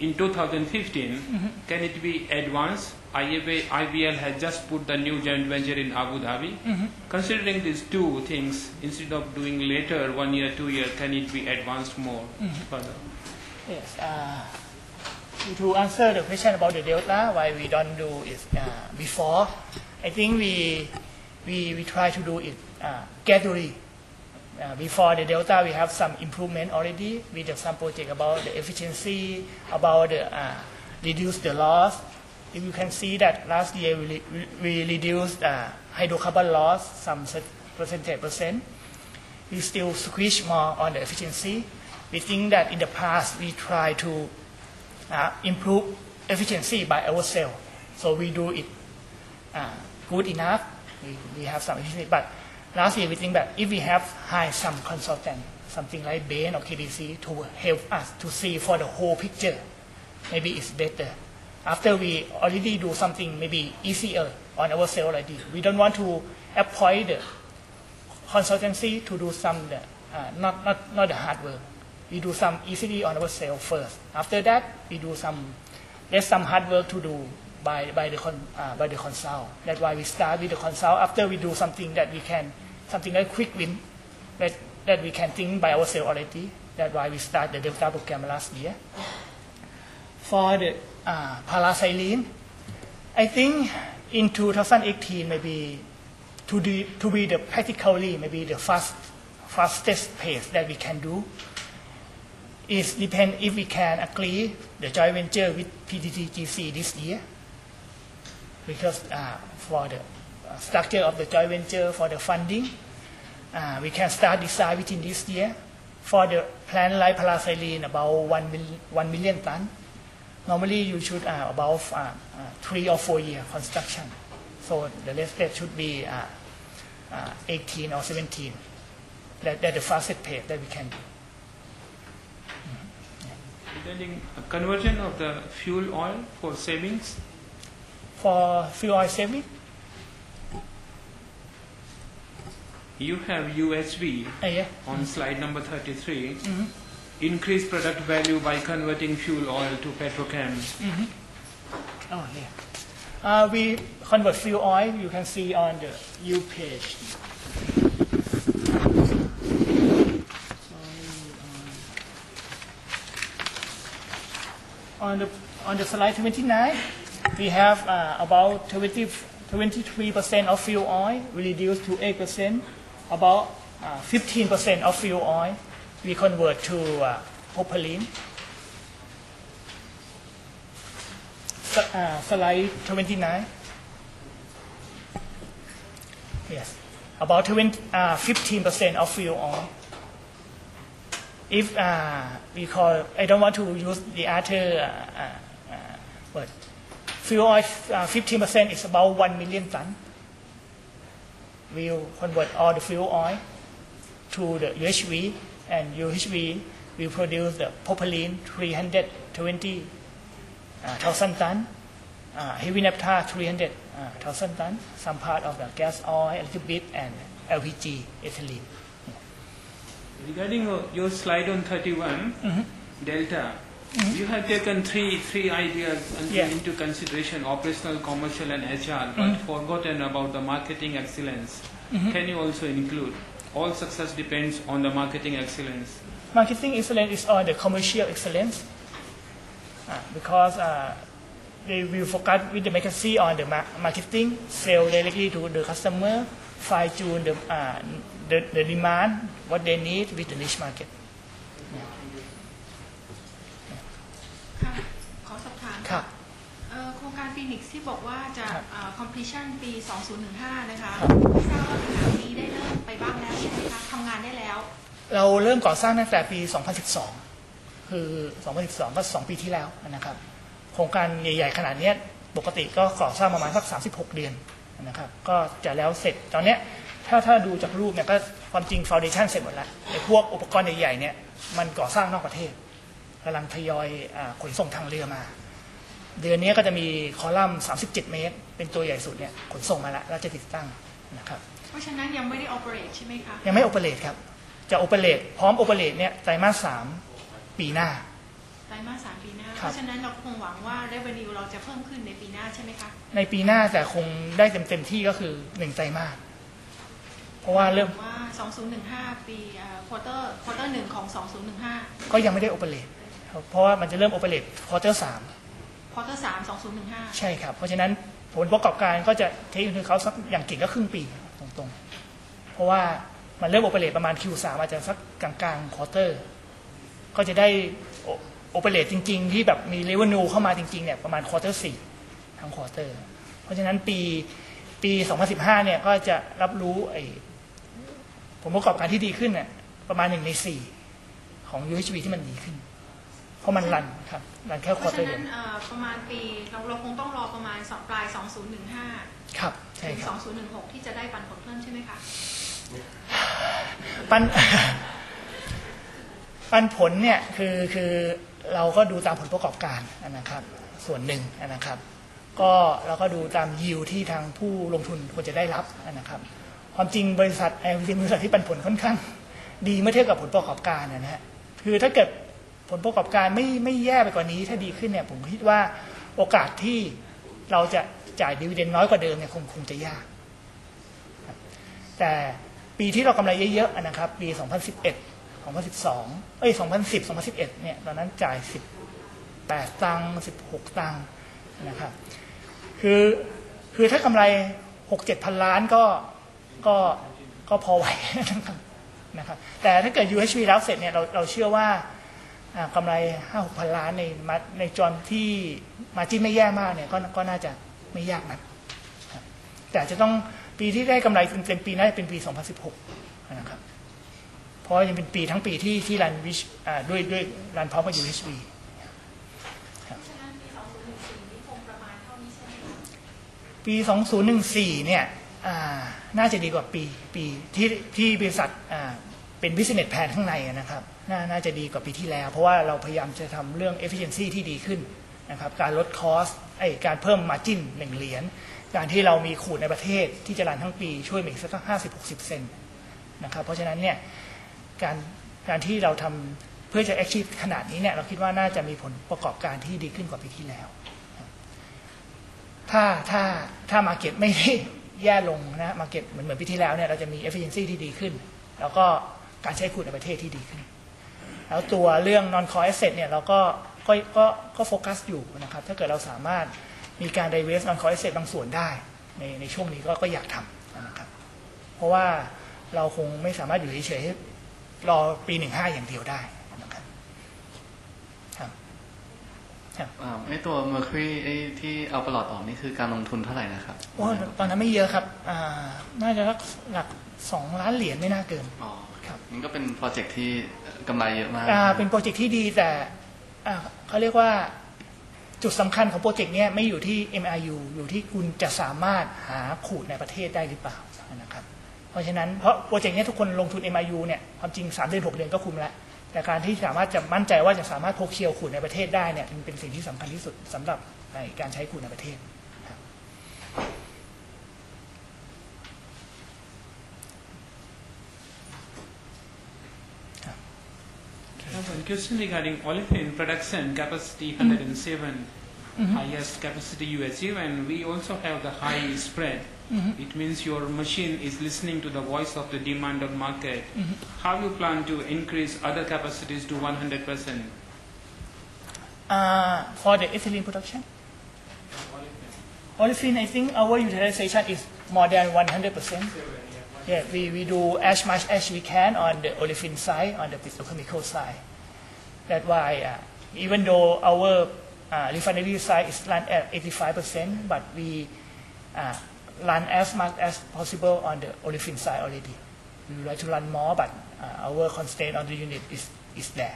in two thousand fifteen, mm-hmm. can it be advanced? I B L has just put the new joint venture in Abu Dhabi. Mm-hmm. Considering these two things, instead of doing later, one year, two year, can it be advanced more mm-hmm. further? Yes. Uh, to answer the question about the delta, why we don't do it uh, before, I think we we we try to do it uh, gradually. Uh, before the delta, we have some improvement already with some project about the efficiency, about the uh, reduce the loss. If you can see that last year we, we reduced uh, hydrocarbon loss some percentage percent. We still squeeze more on the efficiency. We think that in the past we try to uh, improve efficiency by ourselves. So we do it uh, good enough. We, we have some efficiency, but last year we think that if we have hired some consultant, something like Bain or K D C to help us to see for the whole picture, maybe it's better. After we already do something maybe easier on ourselves already, we don't want to appoint the consultancy to do some uh, not not not the hard work. We do some easily on ourselves first. After that, we do some there's some hard work to do by by the con, uh, by the consult. That's why we start with the consult. After we do something that we can something like quick win that that we can think by ourselves already. That's why we start the Delta program last year. For the uh, paraxylene, I think in two thousand eighteen maybe to do to be the practically maybe the fast fastest pace that we can do. It depends if we can agree the joint venture with P T T G C this year, because uh, for the uh, structure of the joint venture, for the funding, uh, we can start design within this year. For the plant like paraxylene, about one, mil, one million ton. Normally you should uh, about uh, uh, three or four year construction. So the rest that should be uh, uh, eighteen or seventeen. That, that's the fastest pace that we can do. Regarding a conversion of the fuel oil for savings? For fuel oil saving? You have U S V uh, yeah. on mm-hmm. slide number thirty-three. Mm-hmm. Increase product value by converting fuel oil to petrochem. Mm-hmm. Oh, yeah. Uh, we convert fuel oil, you can see on the U page. On the on the slide twenty-nine, we have uh, about twenty, twenty-three percent of fuel oil we reduce to eight percent. About uh, fifteen percent of fuel oil we convert to uh, propylene. So, uh, slide twenty-nine. Yes, about twenty, uh, fifteen percent of fuel oil. If uh, we call, I don't want to use the other uh, uh, word. Fuel oil, uh, fifteen percent is about one million ton. We will convert all the fuel oil to the U H V, and U H V will produce the propylene three hundred twenty thousand ton, uh, heavy naphtha three hundred thousand ton, some part of the gas oil, a little bit, and L P G, ethylene. Regarding uh, your slide on thirty-one, mm-hmm. Delta, mm-hmm. you have taken three three ideas into, yeah. into consideration: operational, commercial, and H R, but mm-hmm. forgotten about the marketing excellence. Mm-hmm. Can you also include? All success depends on the marketing excellence. Marketing excellence is on the commercial excellence, uh, because uh, they will focus with the McKinsey on the marketing, sell directly to the customer, fine tune the, uh, the the demand, what they need with the niche market. ค่ะขอสอบถามครับโครงการฟีนิกซ์ที่บอกว่าจะ completion ปี สองพันสิบห้า นะคะทราบว่าขณะนี้ได้เริ่มไปบ้างแล้วใช่ไหมคะทำงานได้แล้วเราเริ่มก่อสร้างตั้งแต่ปี สองพันสิบสอง คือ สองพันสิบสอง ก็สองปีที่แล้วนะครับโครงการใหญ่ๆขนาดนี้ปกติก็ก่อสร้างประมาณสักสามสิบหกเดือนนะครับก็จะแล้วเสร็จตอนนี้ถ้าถ้าดูจากรูปเนี่ยก็ความจริงฟาวเดชั่นเสร็จหมดแล้วไอ้พวกอุปกรณ์ใหญ่ๆเนี่ยมันก่อสร้างนอกประเทศกำลังทยอยขนส่งทางเรือมาเดือนนี้ก็จะมีคอลัมน์สามสิบเจ็ดเมตรเป็นตัวใหญ่สุดเนี่ยขนส่งมาแล้วแล้วจะติดตั้งนะครับเพราะฉะนั้นยังไม่ได้ operate ใช่ไหมคะยังไม่ operate ครับจะ operate พร้อม operate เนี่ยไตรมาสสามปีหน้าไตรมาสสามปีหน้าเพราะฉะนั้นเราคงหวังว่า revenue เราจะเพิ่มขึ้นในปีหน้าใช่ไหมคะในปีหน้าแต่คงได้เต็มเต็มที่ก็คือหนึ่งไตรมาสเพราะว่าเริ่มว่าสองพันสิบห้าปีอ่า quarter quarter หนึ่งของสองพันสิบห้าก็ยังไม่ได้โอเปเรตเพราะว่ามันจะเริ่มโอเปเรต quarter สาม quarter สามสองพันสิบห้าใช่ครับเพราะฉะนั้นผลประกอบการก็จะเทคนิคเขาสักอย่างเก่งก็ครึ่งปีตรงๆเพราะว่ามันเริ่มโอเปเรตประมาณ คิว สาม อาจจะสักกลางๆ quarter ก็จะได้โอเปเรตจริงๆที่แบบมี revenue เข้ามาจริงๆเนี่ยประมาณ quarter สี่ทั้ง quarter เพราะฉะนั้นปีปีสองพันสิบห้าเนี่ยก็จะรับรู้ไอ้ผลประกอบการที่ดีขึ้นเนี่ยประมาณหนึ่งในสี่ของ ยู เอช วี ที่มันดีขึ้นเพราะมันรันครับรันแค่ quarter เดียวประมาณปีเราเราคงต้องรอประมาณสองปลายสองพันสิบห้าครับใช่ครับสองพันสิบหกที่จะได้ปันผลเพิ่มใช่ไหมคะปันปันผลเนี่ยคือคือเราก็ดูตามผลประกอบการนะครับส่วนหนึ่งนะครับก็เราก็ดูตามยิวที่ทางผู้ลงทุนควรจะได้รับนะครับความจริงบริษัทไอ้จริงบริษัทที่ปันผลค่อนข้างดีเมื่อเทียบกับผลประกอบการนะฮะคือถ้าเกิดผลประกอบการไม่ไม่แย่ไปกว่านี้ถ้าดีขึ้นเนี่ยผมคิดว่าโอกาสที่เราจะจ่ายดิวิเดนด์น้อยกว่าเดิมเนี่ยคงคงจะยากแต่ปีที่เรากำไรเยอะๆนะครับปีสองพันสิบเอ็ด สองพันสิบสองเอ้ยสองพันสิบ สองพันสิบเอ็ดเนี่ยตอนนั้นจ่ายสิบแปดตังค์สิบหกตังค์นะครับคือคือถ้ากำไร หกเจ็ด พันล้านก็ก็ก็พอไหวนะครับแต่ถ้าเกิด ยู เอช วี แล้วเสร็จเนี่ยเราเราเชื่อว่ากำไร ห้าหก พันล้านในในจอนที่มาจิ้นไม่แย่มากเนี่ยก็ก็น่าจะไม่ยากนักแต่จะต้องปีที่ได้กำไรเต็มปีน่าจะเป็นปีสองพันสิบหกนะครับเพราะยังเป็นปีทั้งปีที่ที่รันวิชด้วยด้วยรันพร้อมกับ ยู เอช วี ปีสองพันสิบสี่เนี่ยน่าจะดีกว่าปีปีที่ที่บริษัทเป็น business plan ข้างในนะครับนน่าจะดีกว่าปีที่แล้วเพราะว่าเราพยายามจะทำเรื่อง efficiency ที่ดีขึ้นนะครับการลด cost ไอ้การเพิ่ม margin หนึ่งเหรียญการที่เรามีขูดในประเทศที่จะรันทั้งปีช่วยอีกสักห้าสิบ หกสิบเซนนะครับเพราะฉะนั้นเนี่ยการการที่เราทำเพื่อจะ achieve ขนาดนี้เนี่ยเราคิดว่าน่าจะมีผลประกอบการที่ดีขึ้นกว่าปีที่แล้วถ้าถ้าถ้า market ไม่ได้แย่ลงนะ market เหมือนเหมือนปีที่แล้วเนี่ยเราจะมี efficiency ที่ดีขึ้นแล้วก็การใช้ขูดในประเทศที่ดีขึ้นแล้วตัวเรื่อง non core asset เนี่ยเราก็ก็ก็ก็โฟกัสอยู่นะครับถ้าเกิดเราสามารถมีการ divest non core asset บางส่วนได้ในในช่วงนี้ก็ก็อยากทำนะครับเพราะว่าเราคงไม่สามารถอยู่เฉยๆรอปีหนึ่งห้าอย่างเดียวได้นะครับครับครับไอ้ตัว Mercury ไอ้ที่เอาประหลอดออกนี่คือการลงทุนเท่าไหร่นะครับโอ้ตอนนั้นไม่เยอะครับอ่าน่าจะสักหลักสองล้านเหรียญไม่น่าเกินอ๋อครับมันก็เป็นโปรเจกต์ที่กำไรเยอะมากอ่าเป็นโปรเจกต์ที่ดีแต่อ่าเขาเรียกว่าจุดสำคัญของโปรเจกต์นี้ไม่อยู่ที่ เอ็ม อาร์ ยู อยู่ที่คุณจะสามารถหาขูดในประเทศได้หรือเปล่านะครับเพราะฉะนั้นเพราะโปรเจกต์นี้ทุกคนลงทุน เอ็ม อาร์ ยู เนี่ยความจริงสามเดือนหกเดือนก็คุ้มแล้วแต่การที่สามารถจะมั่นใจว่าจะสามารถพกเคียวขูดในประเทศได้เนี่ยมันเป็นสิ่งที่สำคัญที่สุดสำหรับในการใช้ขูดในประเทศ I have one question regarding olefin production capacity one hundred seven, mm-hmm. highest capacity you achieve, and we also have the high spread. Mm-hmm. It means your machine is listening to the voice of the demand on market. Mm-hmm. How you plan to increase other capacities to one hundred percent? Uh, for the ethylene production? Olefin, I think our utilization is more than one hundred percent. Yeah, we, we do as much as we can on the olefin side, on the petrochemical side. That's why uh, even though our uh, refinery side is run at eighty-five percent, but we uh, run as much as possible on the olefin side already. We would like to run more, but uh, our constraint on the unit is, is there.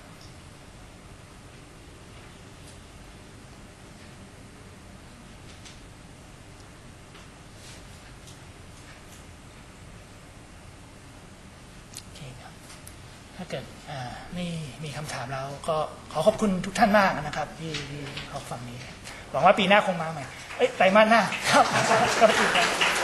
Okay. ถ้าเกิดไม่มีคำถามแล้วก็ขอขอบคุณทุกท่านมากนะครับที่ที่ขอฟังนี้หวังว่าปีหน้าคงมาใหม่เอ้ยไตรมาสหน้าครับก็อีก